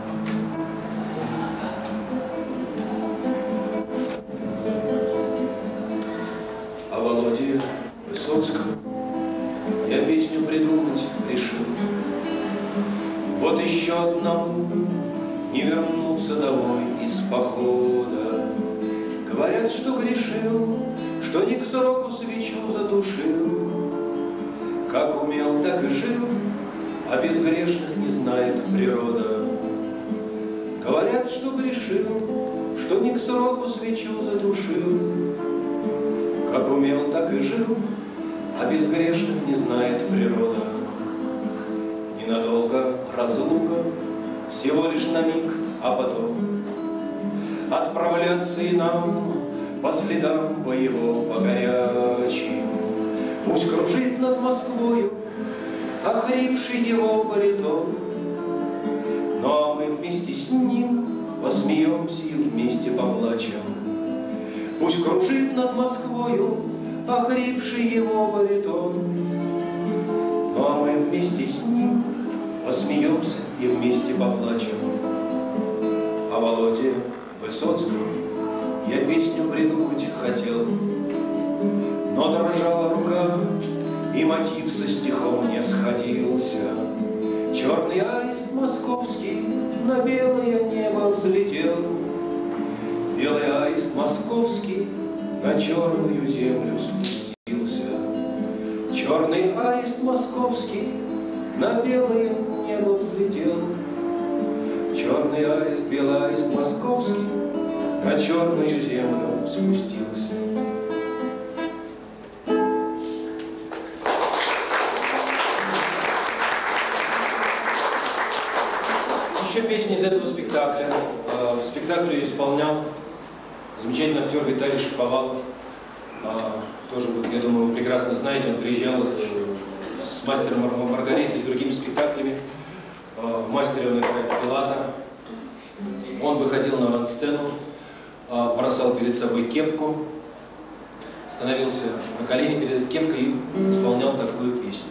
О Володе Высоцком я песню придумать решил. Вот еще одному не вернуться домой из похода. Говорят, что грешил, что не к сроку свечу затушил. Как умел, так и жил, а безгрешных не знает природа. Говорят, что грешил, что не к сроку свечу затушил. Как умел, так и жил, а безгрешных не знает природа. Ненадолго разлука, всего лишь на миг, а потом отправляться и нам по следам боевого горячим. Пусть кружит над Москвою охрипший его баритон, но мы вместе с ним посмеемся и вместе поплачем. Пусть кружит над Москвою охрипший его баритон, но мы вместе с ним посмеемся и вместе поплачем. О Володе Высоцком я песню придумать хотел, но дрожала рука, и мотив со стихом не сходился. Черный аист московский на белое небо взлетел. Белый аист московский на черную землю спустился. Черный аист московский на белое небо взлетел. Черный аист, белый аист московский на черную землю спустился. Еще песни из этого спектакля. В спектакле исполнял замечательный актер Виталий Шаповалов. Тоже, я думаю, вы прекрасно знаете, он приезжал с «Мастером и Маргаритой», с другими спектаклями. В «Мастере» он играет Пилата. Он выходил на авансцену, бросал перед собой кепку, становился на колени перед кепкой и исполнял такую песню.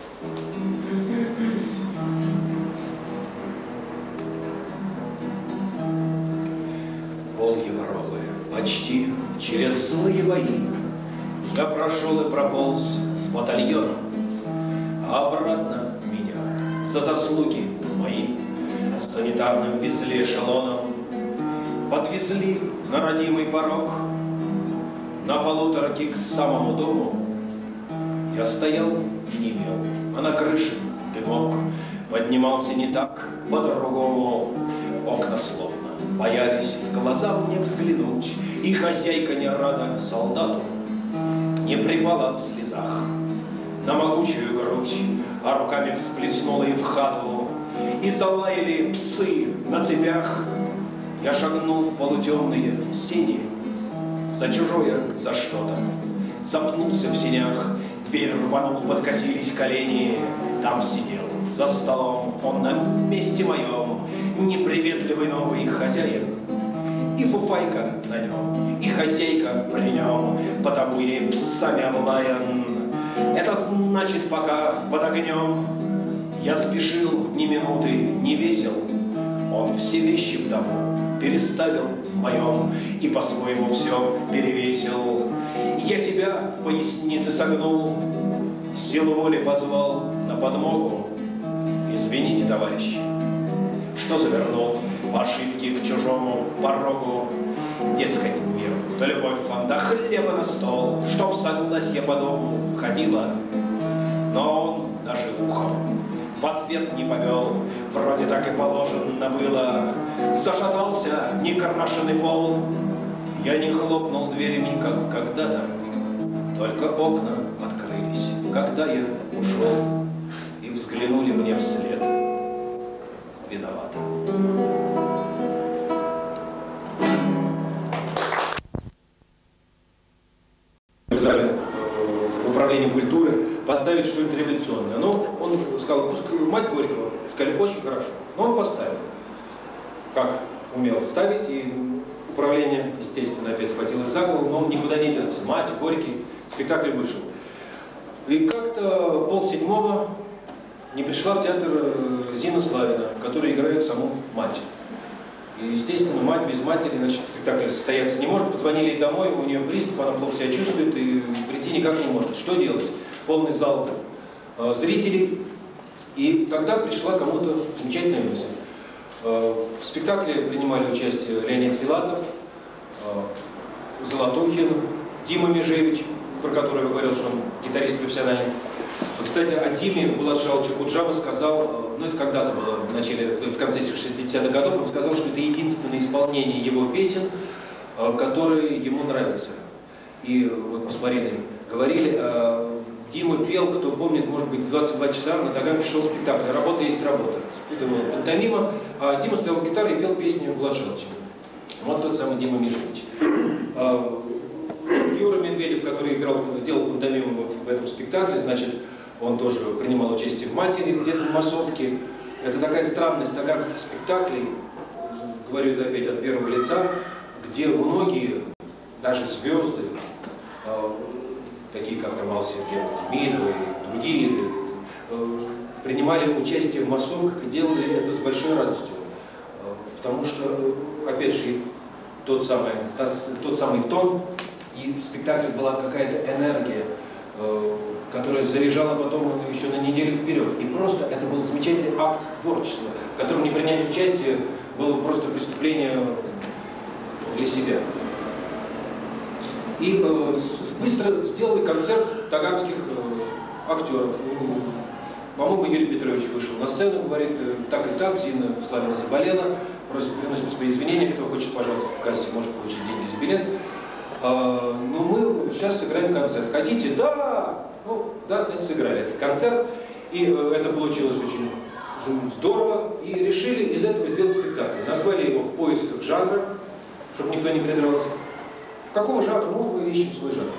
Пол Европы почти через злые бои я прошел и прополз с батальоном, а обратно меня за заслуги мои санитарным везли эшелоном, подвезли на родимый порог, на полуторке к самому дому. Я стоял и не имел, а на крыше дымок поднимался не так, по-другому. Окна словно боялись в глаза мне взглянуть, и хозяйка не рада солдату не припала в слезах на могучую грудь, а руками всплеснула и в хату, и залаяли псы на цепях. Я шагнул в полутемные сени, за чужое, за что-то, запнулся в сенях, дверь рванул, подкосились колени. Там сидел за столом он на месте моем, неприветливый новый хозяин, и фуфайка на нем, и хозяйка при нем, потому ей псами облаян. Это значит, пока под огнем я спешил ни минуты, не весел, он все вещи в дому переставил в моем и по-своему все перевесил. Я себя в пояснице согнул, силу воли позвал на подмогу. Извините, товарищи, что завернул по ошибке к чужому порогу. Дескать, мир, да любовь вам, да хлеба на стол, чтоб согласие по дому ходила. Но он даже ухом в ответ не повел, вроде так и положено было. Зашатался некрашенный пол, я не хлопнул дверями, как когда-то, только окна открылись, когда я ушел, и взглянули мне вслед виновато. В управлении культуры поставить что-нибудь революционное. Но он сказал, мать Горького, сказали, очень хорошо. Но он поставил, как умел ставить, и управление, естественно, опять схватилось за голову, но он никуда не делся. Мать, Горький, спектакль вышел. И как-то 6:30 не пришла в театр Зина Славина, которая играет саму мать. И, естественно, мать без матери, значит, спектакль состояться не может. Позвонили ей домой, у нее приступ, она плохо себя чувствует и прийти никак не может. Что делать? Полный зал зрителей. И тогда пришла кому-то замечательная мысль. В спектакле принимали участие Леонид Филатов, Золотухин, Дима Межевич, про которого я говорил, что он гитарист профессиональный. Кстати, о Диме Булат Шалович Куджава сказал, ну это когда-то было, в конце 60-х годов, он сказал, что это единственное исполнение его песен, которые ему нравятся. И вот мы с Мариной говорили, Дима пел, кто помнит, может быть, в 22 часа на Таганке шел спектакль «Работа есть работа». Это была пантомима, а Дима стоял в гитаре и пел песню Булат Шаловича. Вот тот самый Дима Межевич. Юра Медведев, который делал пантомиму в этом спектакле, значит, он тоже принимал участие в «Матери», где-то в массовке. Это такая странность таганских спектаклей, говорю это опять от первого лица, где многие, даже звезды, такие как Роман Сергеевна Демидова и другие, принимали участие в массовках и делали это с большой радостью. Потому что, опять же, тот самый тон, и в спектакле была какая-то энергия, которая заряжала потом еще на неделю вперед. И просто это был замечательный акт творчества, в котором не принять участие было просто преступление для себя. И быстро сделали концерт таганских актеров. По-моему, Юрий Петрович вышел на сцену, говорит, так и так, Зина Славина заболела, приносим свои извинения. Кто хочет, пожалуйста, в кассе может получить деньги за билет. Но мы сейчас сыграем концерт. Хотите? Да! Ну, да, это сыграли этот концерт. И это получилось очень здорово. И решили из этого сделать спектакль. Назвали его «В поисках жанра», чтобы никто не придрался. Какого жанра? Ну, мы ищем свой жанр.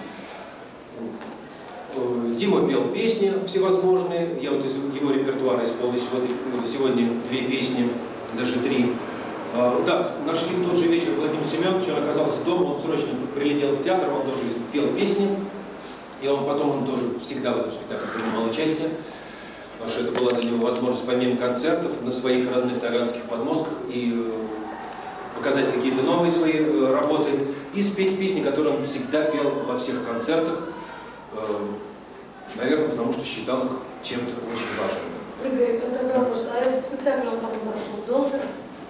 Дима пел песни всевозможные. Я вот из его репертуара исполнил сегодня 2 песни, даже 3. Да, нашли в тот же вечер Владимир Семенович, он оказался дома, он срочно прилетел в театр, он тоже пел песни. И он тоже всегда в этом спектакле принимал участие. Потому что это была для него возможность помимо концертов на своих родных таганских подмостках и показать какие-то новые свои работы и спеть песни, которые он всегда пел во всех концертах. Наверное, потому что считал их чем-то очень важным. Игорь, это вопрос. А этот спектакль он потом прошел долго?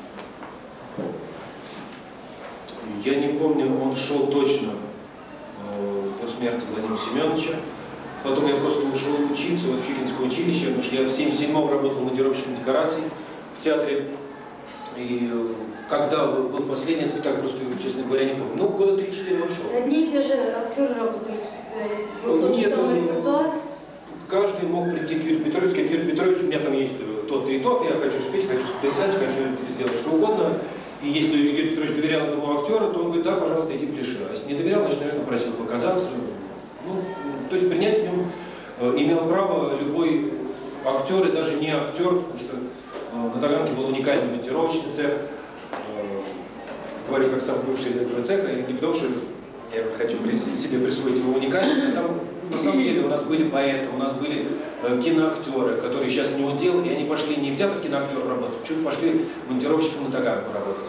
Я не помню, он шел точно по смерти Владимира Семеновича. Потом я просто ушел учиться в Щукинское училище, потому что я в 1977-м работал монтировщиком декораций в театре. И когда был последний спектакль, просто, честно говоря, не помню. Ну, года 3-4 он шел. Одни и те же актеры работали всегда? Был тот же самый репертуар? Каждый мог прийти к Юрию Петровичу, сказать: Юрий Петрович, у меня там есть тот и тот, я хочу спеть, хочу сплясать, хочу сделать что угодно. И если Юрий Петрович доверял этому актеру, то он говорит: да, пожалуйста, иди пляши. А если не доверял, значит, наверное, просил показаться. Ну, то есть принять в нем имел право любой актер, и даже не актер, потому что на Таганке был уникальный монтировочный цех. Говорю, как сам бывший из этого цеха, и не потому что я хочу себе присвоить его уникальность, а там на самом деле у нас были поэты, у нас были киноактеры, которые сейчас не удел, и они пошли не в театр киноактеров работать, чуть пошли монтировщиком на Таганку работать.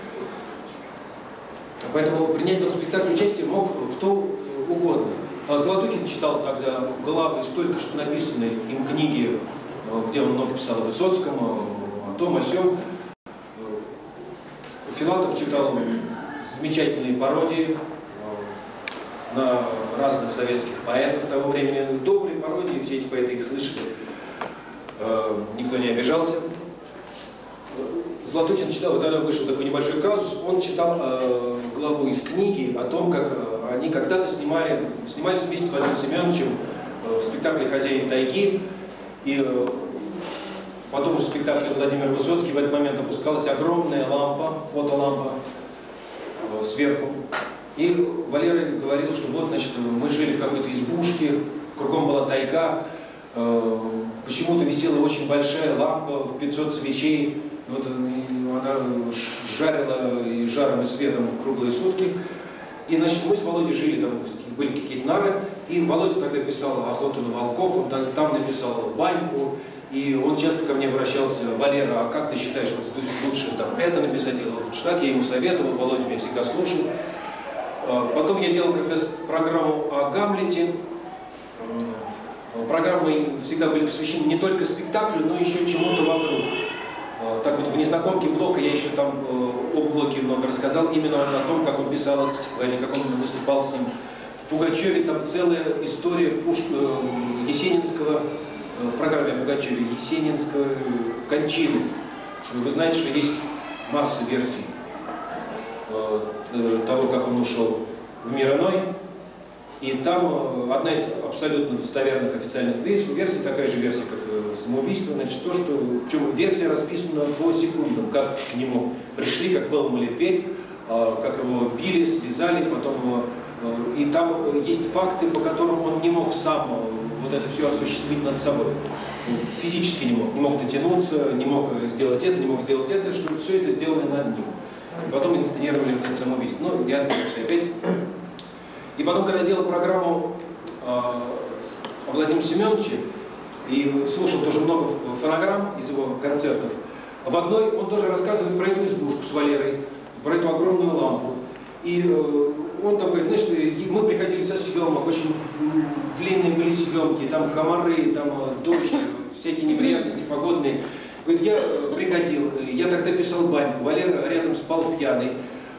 Поэтому принять в этом спектакле участие мог кто угодно. Золотухин читал тогда главы из только что написанной им книги, где он много писал о Высоцком, о том, о сём. Филатов читал замечательные пародии на разных советских поэтов того времени. Добрые пародии, все эти поэты их слышали. Никто не обижался. Золотухин читал, вот тогда вышел такой небольшой казус, он читал главу из книги о том, как они когда-то снимались вместе с Владимиром Семеновичем в спектакле «Хозяин тайги». И потом в спектакле Владимир Высоцкий в этот момент опускалась огромная лампа, фотолампа сверху. И Валера говорил, что вот, значит, мы жили в какой-то избушке, кругом была тайга, почему-то висела очень большая лампа в 500 свечей, вот она жарила и жаром, и светом круглые сутки. И, значит, мы с Володей жили, там были какие-то нары, и Володя тогда писал «Охоту на волков», он там написал «Баньку», и он часто ко мне обращался: Валера, а как ты считаешь, вот, лучше там это написать или лучше так? Я ему советовал, Володя меня всегда слушал. Потом я делал когда программу о Гамлете. Программы всегда были посвящены не только спектаклю, но еще чему-то вокруг. Так вот, в «Незнакомке» Блока я еще там о Блоке много рассказал, именно вот о том, как он писал это стихотворение, как он выступал с ним. В Пугачеве там целая история Есенинского, в программе о Пугачеве, Есенинского кончины. Вы знаете, что есть масса версий того, как он ушел в мир иной. И там одна из абсолютно достоверных официальных версий, такая же версия, как самоубийство, значит, то, что, причем версия расписана по секундам, как к нему пришли, как выломали дверь, как его били, связали, потом, и там есть факты, по которым он не мог сам вот это все осуществить над собой. Физически не мог дотянуться, не мог сделать это, не мог сделать это, что все это сделали над ним. Потом инсценировали это самоубийство. Но я отвлекся опять. И потом, когда я делал программу о Владимире Семеновиче и слушал тоже много фонограмм из его концертов, в одной он тоже рассказывает про эту избушку с Валерой, про эту огромную лампу. И он там говорит: значит, мы приходили со съемок, очень длинные были съемки, там комары, там дождь, всякие неприятности погодные. Говорит, я приходил, я тогда писал «Баньку», Валера рядом спал пьяный.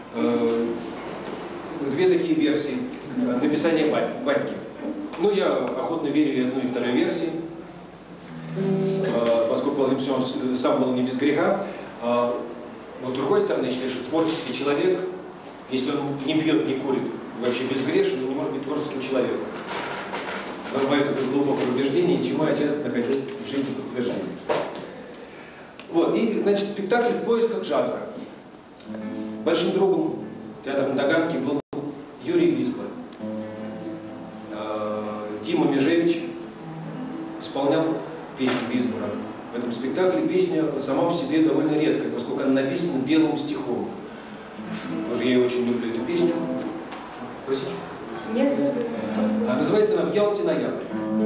2 такие версии написания «Баньки». Ну, я охотно верю и одной, и второй версии, поскольку Владимир Семенович сам был не без греха. Но с другой стороны, я считаю, что творческий человек, если он не пьет, не курит, вообще безгрешен, он не может быть творческим человеком. Но мое такое глубокое убеждение, и чему я часто нахожу в жизни подтверждение. Вот, и, значит, спектакль «В поисках жанра». Большим другом театра на Таганке был Юрий Висбор. Дима Межевич исполнял песню Висбора. В этом спектакле песня сама по себе довольно редкая, поскольку она написана белым стихом. Тоже я очень люблю эту песню. Просить? Нет. А называется она «В Ялте ноябрь».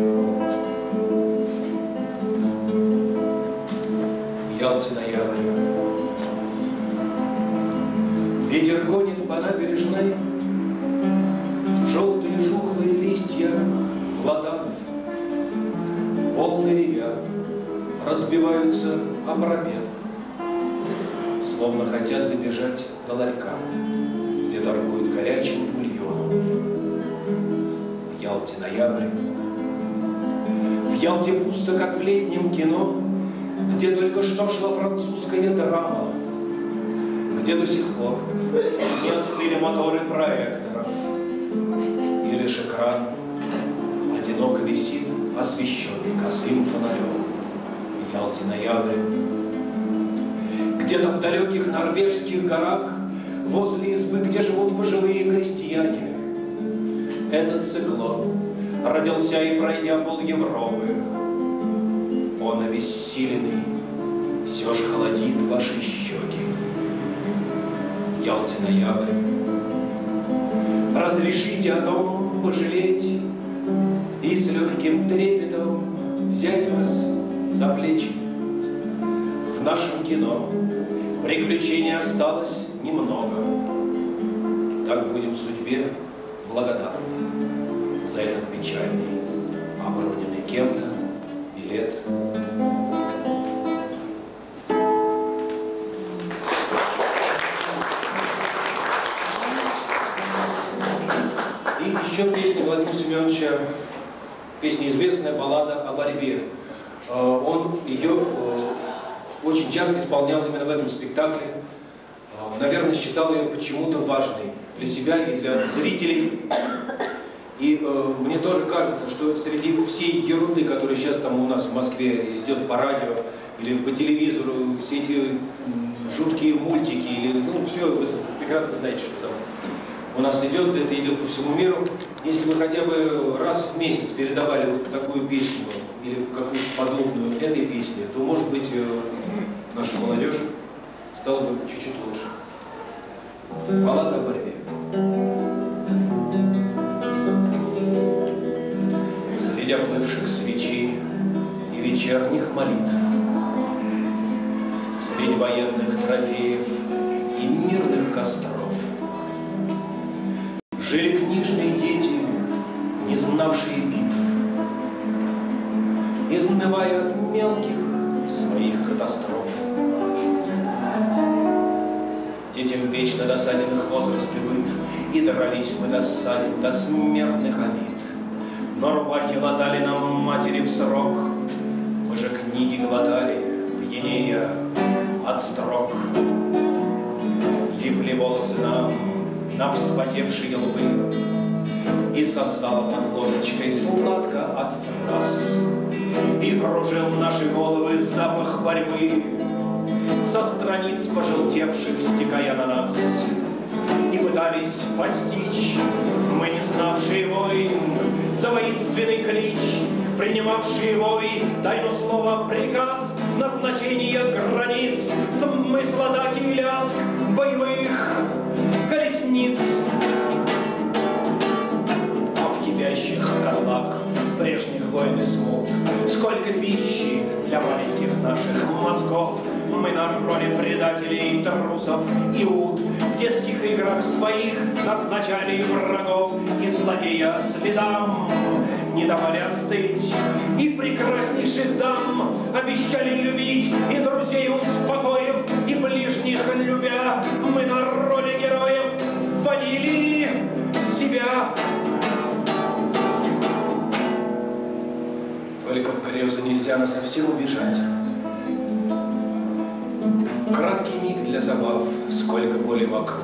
В Ялте ноябрь. Ветер гонит по набережной желтые жухлые листья платанов. Волны ревя разбиваются о парапет, словно хотят добежать до ларька, где торгуют горячим бульоном. В Ялте ноябрь. В Ялте пусто, как в летнем кино, где только что шла французская драма, где до сих пор не остыли моторы проекторов, и лишь экран одиноко висит, освещенный косым фонарем. В Ялте ноябрь. Где-то в далеких норвежских горах, возле избы, где живут пожилые крестьяне, этот циклон родился и, пройдя пол Европы, он обессиленный все ж холодит ваши щеки. В Ялте ноябрь. Разрешите о том пожалеть и с легким трепетом взять вас за плечи. В нашем кино приключений осталось немного. Так будем судьбе благодарны за этот печальный, оброненный кем-то билет. И еще песня Владимира Семеновича, песня известная, баллада о борьбе. Он ее очень часто исполнял именно в этом спектакле. Наверное, считал ее почему-то важной для себя и для зрителей. И мне тоже кажется, что среди всей ерунды, которая сейчас там у нас в Москве идет по радио или по телевизору, все эти жуткие мультики, или, ну, все, вы прекрасно знаете, что там у нас идет, это идет по всему миру. Если вы хотя бы раз в месяц передавали вот такую песню или какую-то подобную этой песне, то, может быть, наша молодежь стала бы чуть-чуть лучше. Баллада о борьбе. Среди оплывших свечей и вечерних молитв, среди военных трофеев и мирных костров жили книжные дети, не знавшие битв, изнывая от мелких своих катастроф. Детям вечно досаден их возраст и быт, и дрались мы досаден до смертных обид. Но рубахи латали нам матери в срок, мы же книги глотали, пьянея от строк. Липли волосы нам на вспотевшие лбы, и сосал под ложечкой сладко от фраз, и кружил наши головы запах борьбы, со страниц пожелтевших стекая на нас. И пытались постичь мы, не знавшие войн, за воинственный клич, принимавшие вой, тайну слова приказ, назначение границ, смысл атаки и лязг боевых колесниц. А в кипящих котлах прежних войн и смут сколько пищи для маленьких наших мозгов. Мы на роли предателей, трусов и ут в детских играх своих назначали врагов, и злодея следам не давали остыть, и прекраснейших дам обещали любить, и друзей успокоив, и ближних любя, мы на роли героев вводили себя. Только в грезы нельзя насовсем убежать. Краткий миг для для забав, сколько боли вокруг.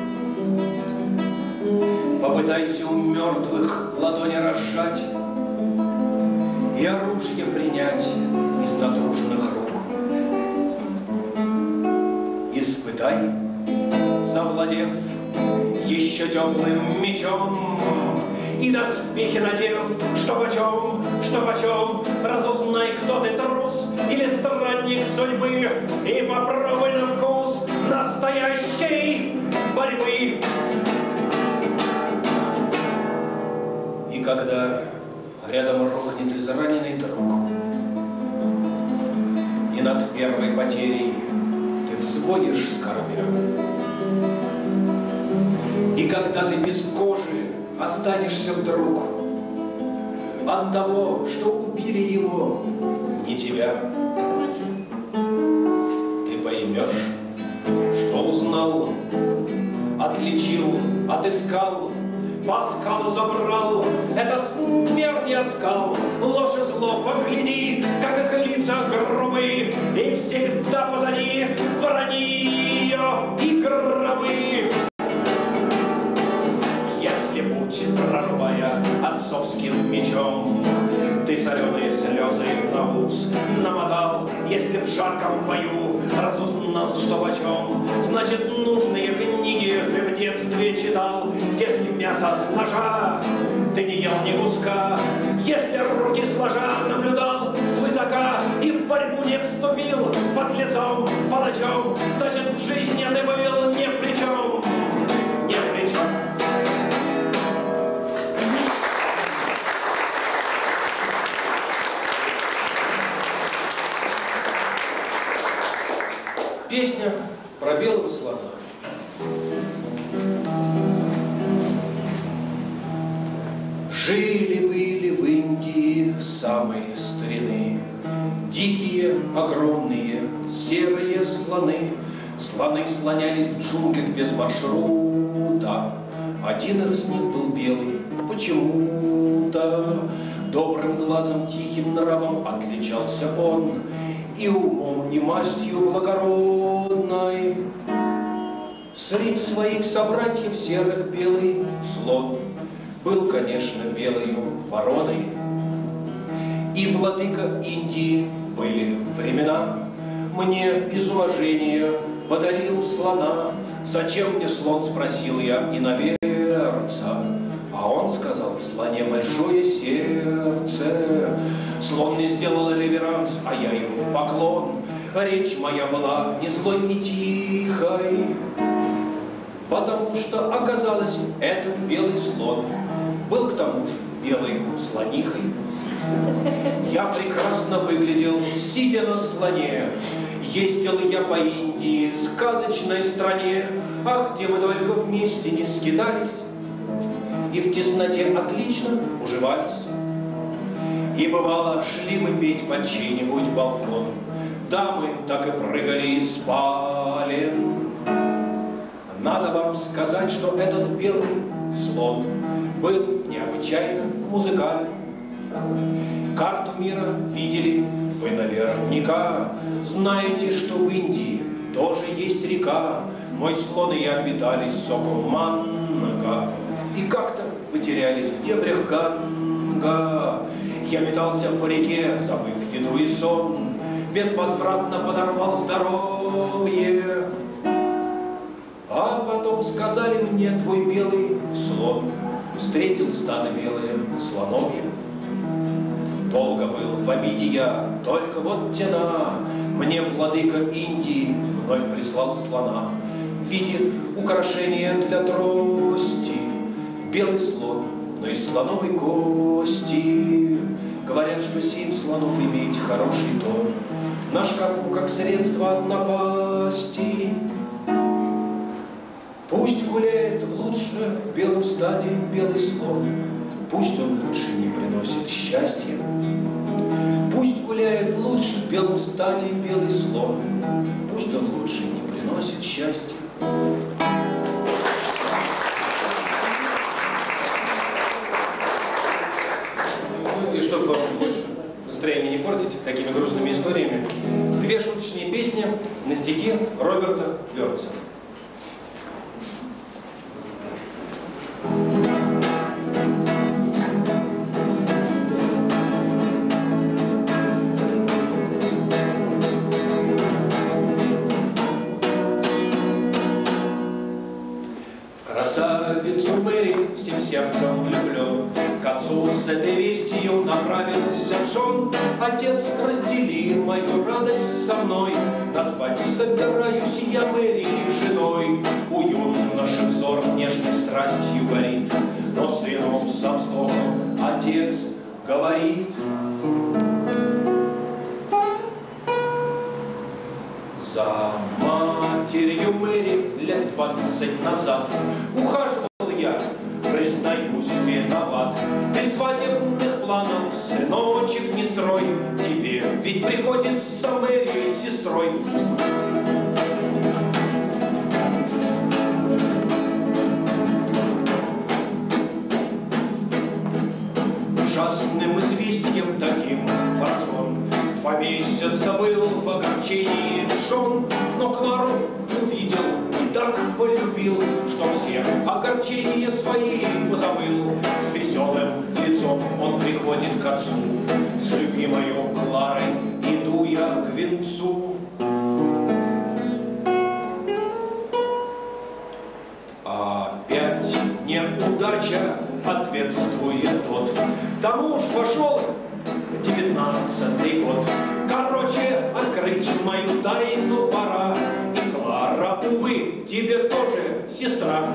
Попытайся у мертвых ладони разжать и оружие принять из натруженных рук. Испытай, завладев еще теплым мечом, и доспехи надев, что почем, разузнай, кто ты, трус или странник судьбы, и попробуй на вкус настоящей борьбы. И когда рядом рухнет израненный друг, и над первой потерей ты взводишь скорбя, и когда ты без кожи останешься вдруг от того, что убили его, не тебя, ты поймешь, что узнал, отличил, отыскал, по скалу забрал, это смерть и оскал, ложь и зло, погляди, как их лица грубые, и всегда позади вранье и гробы. Если путь, прорубая отцовским мечом, ты соленые слезы на ус намотал, если в жарком бою разузнал, что почем, значит, нужные книги ты в детстве читал. Если мясо с ножа ты не ел ни куска, если руки сложа наблюдал свысока и в борьбу не вступил с подлецом, палачом, значит, в жизни ты был ни при чем, ни при чем. Песня про белого слона. Жили-были в Индии самой старины дикие, огромные, серые слоны. Слоны слонялись в джунглях без маршрута. Один из них был белый почему-то. Добрым глазом, тихим нравом отличался он, и умом, и мастью благородной. Среди своих собратьев серых белый слон был, конечно, белою вороной. И владыка Индии были времена, мне из уважения подарил слона. Зачем мне слон, спросил я иноверца. А он сказал, в слоне большое сердце. Слон мне сделал реверанс, а я ему поклон. Речь моя была не злой и тихой, потому что, оказалось, этот белый слон был к тому же белой слонихой. Я прекрасно выглядел, сидя на слоне. Ездил я по Индии, сказочной стране. Ах, где мы только вместе не скитались, и в тесноте отлично уживались. И бывало, шли мы петь под чей-нибудь балкон. Дамы так и прыгали из спален. Надо вам сказать, что этот белый слон был необычайно музыкален. Карту мира видели вы наверняка. Знаете, что в Индии тоже есть река. Мой слон и я питались соком манго, и как-то потерялись в дебрях Ганга. Я метался по реке, забыв еду и сон, безвозвратно подорвал здоровье. А потом сказали мне, твой белый слон встретил стадо белое слоновье. Долго был в обиде я, только вот тяна, мне владыка Индии вновь прислал слона в виде украшения для трости. Белый слон, но из слоновой кости. Говорят, что 7 слонов иметь хороший тон, на шкафу как средство от напасти. Пусть гуляет в лучше в белом стаде белый слон, пусть он лучше не приносит счастья. Пусть гуляет лучше в белом стаде белый слон, пусть он лучше не приносит счастья. Ну и чтобы вам больше настроение не портить такими грустными историями, 2 шуточные песни на стихи стихи Роберта Бёрнса. Красавицу Мэри всем сердцем влюблен, к отцу с этой вестью направился Джон. Отец, раздели мою радость со мной, назвать собираюсь я Мэри женой. У юноши взор нежной страстью горит, но сыну со вздохом отец говорит: за матерью Мэри лет 20 назад ухаживал я, признаюсь, виноват. Без свадебных планов, сыночек, не строй, тебе ведь приходится Мэри сестрой. Ужасным известием таким поражен, 2 месяца был в огорчении лишен, но Клару увидел и так полюбил, что все огорчения свои позабыл. С веселым лицом он приходит к отцу: с любимою Кларой иду я к венцу. Опять неудача, ответствует тот, тому уж пошел 19-й год. Короче, открыть мою тайну пора, и Клара, увы, тебе тоже сестра.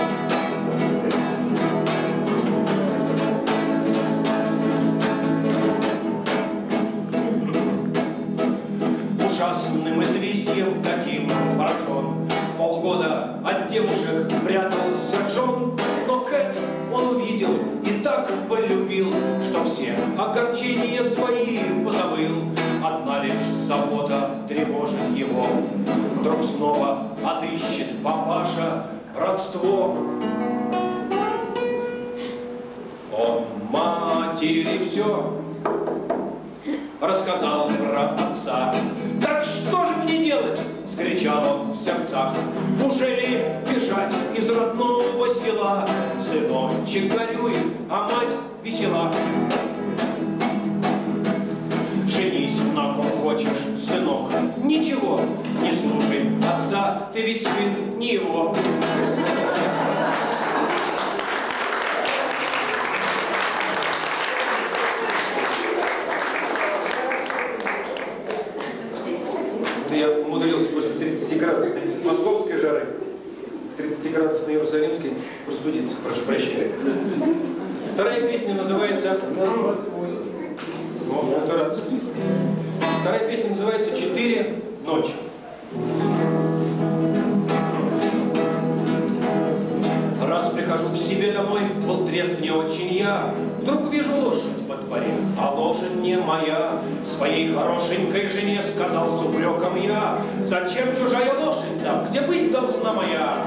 Ужасным известием таким поражен, полгода от девушек прятался Джон, но Кэт он увидел и так полюбил, что все огорчения свои позабыл. Одна лишь забота тревожит его: вдруг снова отыщет папаша родство. Он матери все рассказал про отца. «Так что же мне делать?» — вскричал он в сердцах. «Ужели бежать из родного села? Сыночек горюет, а мать весела. Женись на ком хочешь, сынок, ничего, не слушай отца, ты ведь сын не его». Я умудрился после 30-градусной московской жары, 30-градусной иерусалимской простудиться. Прошу прощения. Вторая песня называется... Вторая песня называется «4 ночи». Раз прихожу к себе домой, был трезв не очень я, вдруг увижу лошадь во дворе, а лошадь не моя. Своей хорошенькой жене сказал с упреком я: зачем чужая лошадь там, где быть должна моя?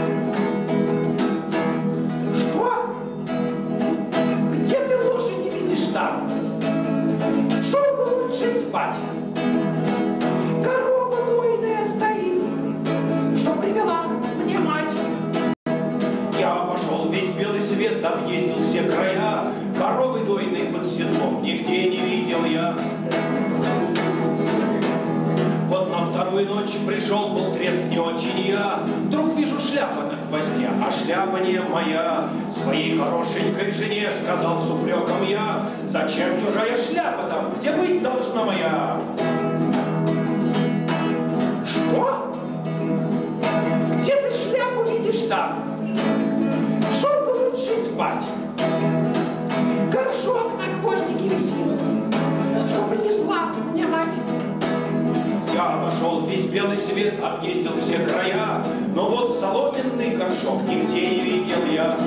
Что? Где ты лошадь видишь там? Шел бы лучше спать. Корова дойная стоит, что привела мне мать. Я обошел весь белый свет, объездил все края, коровы дойной под седлом нигде не видел я. Вот на вторую ночь пришел, был треск не очень я, вдруг вижу шляпа на гвозде, а шляпа не моя. Своей хорошенькой жене сказал с упреком я: зачем чужая шляпа там, где быть должна моя? Что? Где ты шляпу видишь там? Шел бы лучше спать. Горшок на гвоздике висит, что принесла мне мать. Я обошел весь белый свет, объездил все края, но вот соломенный горшок нигде не видел я.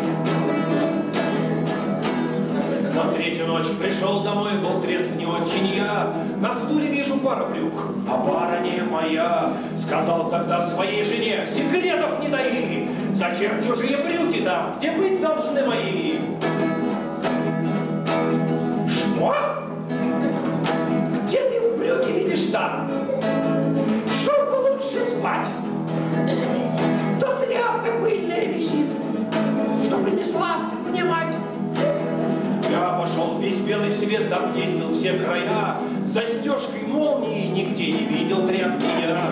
На третью ночь пришел домой, был трезв не очень я. На стуле вижу пару брюк, а пара не моя. Сказал тогда своей жене: секретов не дай, зачем чужие брюки там, где быть должны мои? Что? Где ты брюки видишь там? Шел бы лучше спать. объездил все края, с застежкой молнии нигде не видел тряпки я.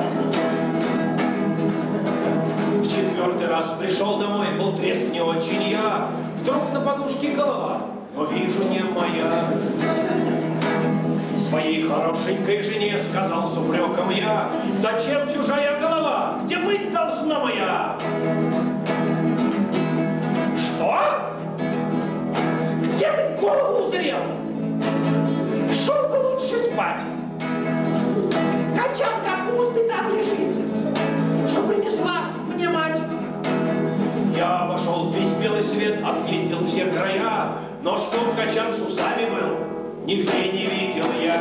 В четвертый раз пришел домой, был треск не очень я. Вдруг на подушке голова, но вижу, не моя. Своей хорошенькой жене сказал с упреком я: зачем чужая голова, где быть должна моя? Что? Где ты голову узрел? Шел бы лучше спать. Качан капусты там лежит, что принесла мне мать. Я обошел весь белый свет, объездил все края, но чтоб качан с усами был, нигде не видел я.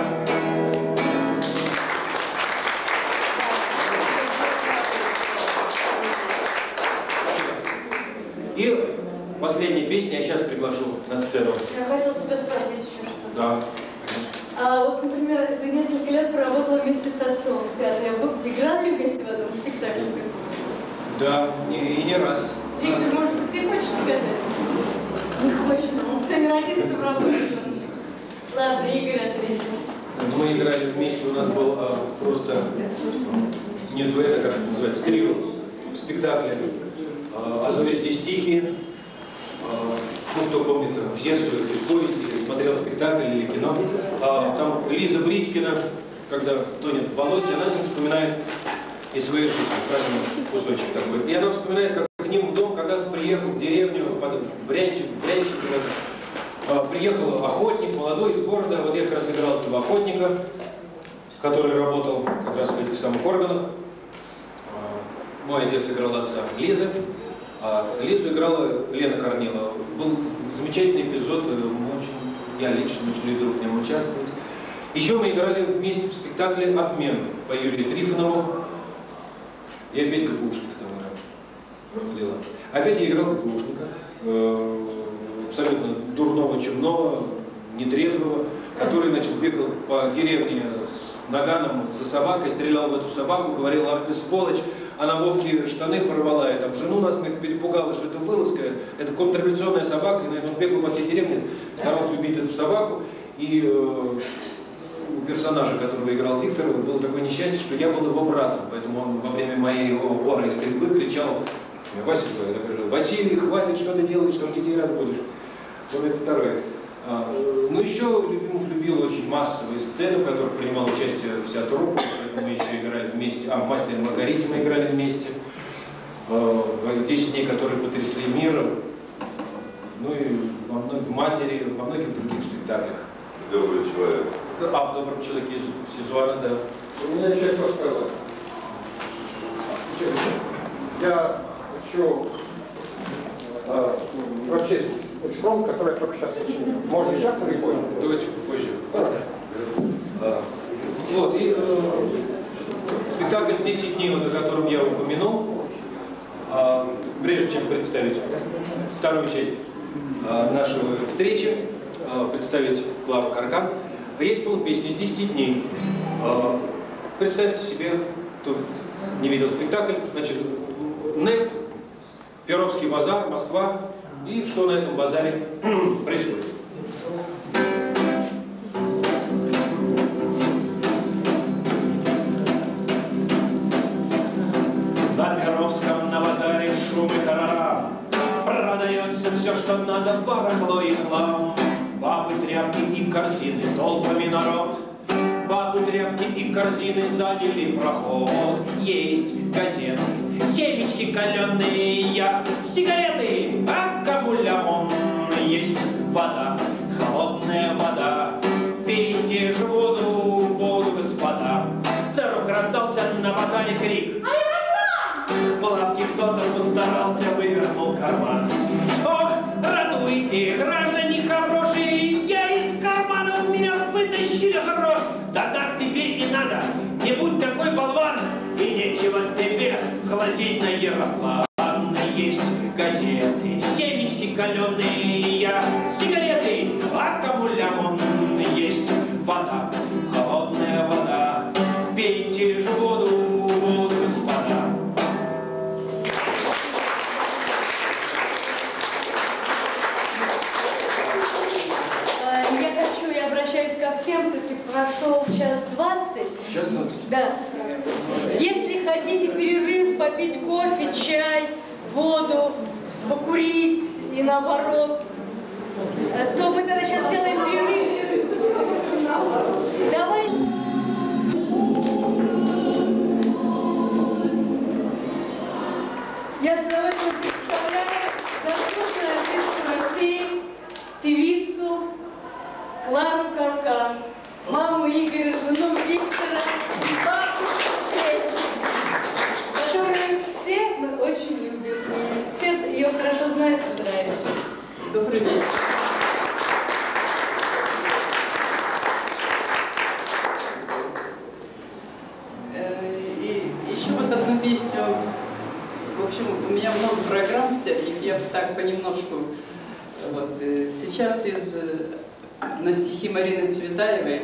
И последняя песня, я сейчас приглашу на сцену. Я хотела тебя спросить еще что-то. Да. Вот, например, ты несколько лет проработала вместе с отцом в театре. Вы играли вместе в этом спектакле? Да, и не раз. Виктор, может быть, ты хочешь сказать? Не хочешь, но он сегодня родился добровольцем. Ладно, Игорь ответил. Мы играли вместе, у нас был просто не дуэт, а как это называется, трио в спектакле «А зори здесь тихие». Ну, кто помнит пьесу, из повести, смотрел спектакль или кино. Там Лиза Бричкина, когда тонет в болоте, она вспоминает из своей жизни, правильно, кусочек такой. И она вспоминает, как к ним в дом когда-то приехал в деревню, в Брянчик когда-то. Приехал охотник, молодой, из города. Вот я как раз играл этого охотника, который работал как раз в этих самых органах. Мой отец играл отца Лизы, а Лизу играла Лена Корнилова. Был замечательный эпизод, я лично очень любил в нем участвовать. Еще мы играли вместе в спектакле «Отмен» по Юрию Трифонову. И опять ГПУшника там играл. Опять я играл ГПУшника. Абсолютно дурного, чумного, нетрезвого, который, значит, бегал по деревне с наганом за собакой, стрелял в эту собаку, говорил: ах ты сволочь, она Вовке штаны порвала, и там жену нас перепугала, что это вылазка, это контрреволюционная собака, и, наверное, он бегал по всей деревне, старался убить эту собаку, и у персонажа, которого играл Виктор, было такое несчастье, что я был его братом, поэтому он во время моей оры и стрельбы кричал: Вася, Василий, хватит, что ты делаешь, там детей разбудишь. Вот это второе. Ну еще Любимов любил очень массовые сцены, в которых принимал участие вся труппа, мы еще играли вместе. В «Мастере и Маргарите» мы играли вместе. В 10 дней, которые потрясли миром. Ну и в «Матери», во многих других спектаклях. Добрый человек. В «Добром человеке» из Сезуана, да. У меня еще что сказать. Я хочу вообще экспромт, который я только сейчас начал. Можно сейчас или позже? Давайте позже. Вот, и спектакль «10 дней», вот, о котором я упомянул, прежде чем представить вторую часть нашей встречи, представить Клару Каркан, я исполнил песню «Из 10 дней». Представьте себе, кто не видел спектакль, значит, НЭП, Перовский базар, Москва, и что на этом базаре происходит. На Перовском на базаре шум и тарарам, продается все, что надо, барахло и хлам. Бабы, тряпки и корзины, толпами народ. Бабы, тряпки и корзины заняли проход. Есть газеты, семечки каленые, сигареты, а кому лямон. Есть вода, холодная вода, пейте же воду, воду, господа. Вдруг раздался на базаре крик: в лавке кто-то постарался, вывернул карман. Ох, ратуйте, граждане хорошие, я из кармана у меня вытащили грош. Да так тебе и надо, не будь такой болван, и нечего тебе глазеть на яроплан. Есть газеты, семечки каленые, сигареты, а кому лямон. Есть вода, холодная вода, пейте же воду, воду, господа. Я обращаюсь Сейчас 20. Да. Если хотите перерыв, попить кофе, чай, воду, покурить и наоборот, то мы тогда сейчас сделаем перерыв. Давай. Я с удовольствием представляю заслуженную артистку России, певицу Клару Каркан, маму Игоря, жену Виктора, бабушку Петю, которую все мы очень любим. И все ее хорошо знают в Израиле. Добрый вечер. И еще вот одну песню. В общем, у меня много программ всяких, я так понемножку. Вот, сейчас на стихи Марины Цветаевой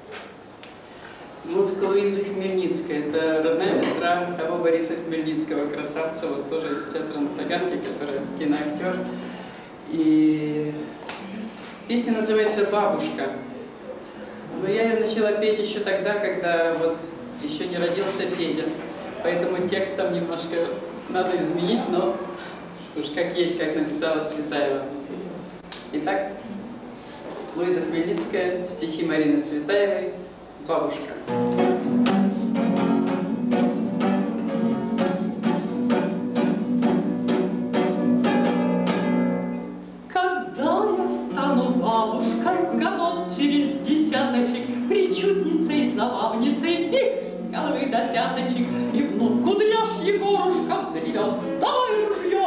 музыка Луизы Хмельницкой. Это родная сестра того Бориса Хмельницкого, красавца, вот тоже из театра на Таганке, который киноактер. И песня называется «Бабушка». Но я ее начала петь еще тогда, когда вот еще не родился Федя. Поэтому текст там немножко надо изменить, но уж как есть, как написала Цветаева. Итак, Луиза Хмельницкая, стихи Марины Цветаевой, «Бабушка». Когда я стану бабушкой, годов через десяточек, причудницей, забавницей, вихрь с головы до пяточек, и внук кудряш Егорушка взревет: давай ружье!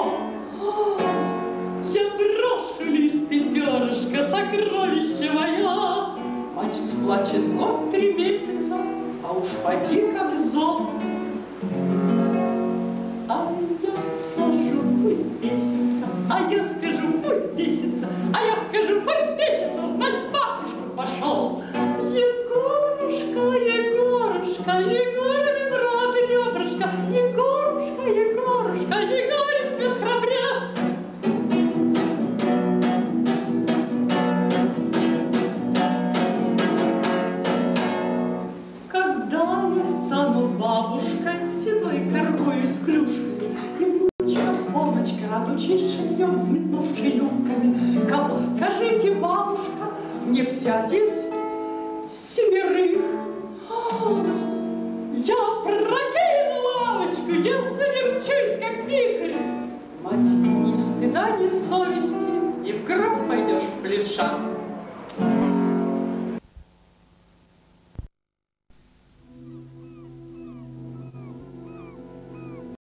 Я брошу лист и перышко, сокровище моя. Мать всплачет год 3 месяца, а уж поди как зол. А я скажу, пусть бесится, а я скажу, пусть бесится, а я скажу, пусть бесится, знать батюшка пошел. Егорушка, Егорушка, Егорами брат ребрышко, Егорушка, Егорушка, Егорик свет храбрец. Когда я стану бабушкой, седой коргою с клюшкой, и внучка Полочка от учей шьет, взметнувши юбками, кого, скажите, бабушка, мне взять из 7? Я прокину лавочку, я заверчусь, как вихрь. Мать, ни стыда, ни совести, и в гроб пойдешь пляша.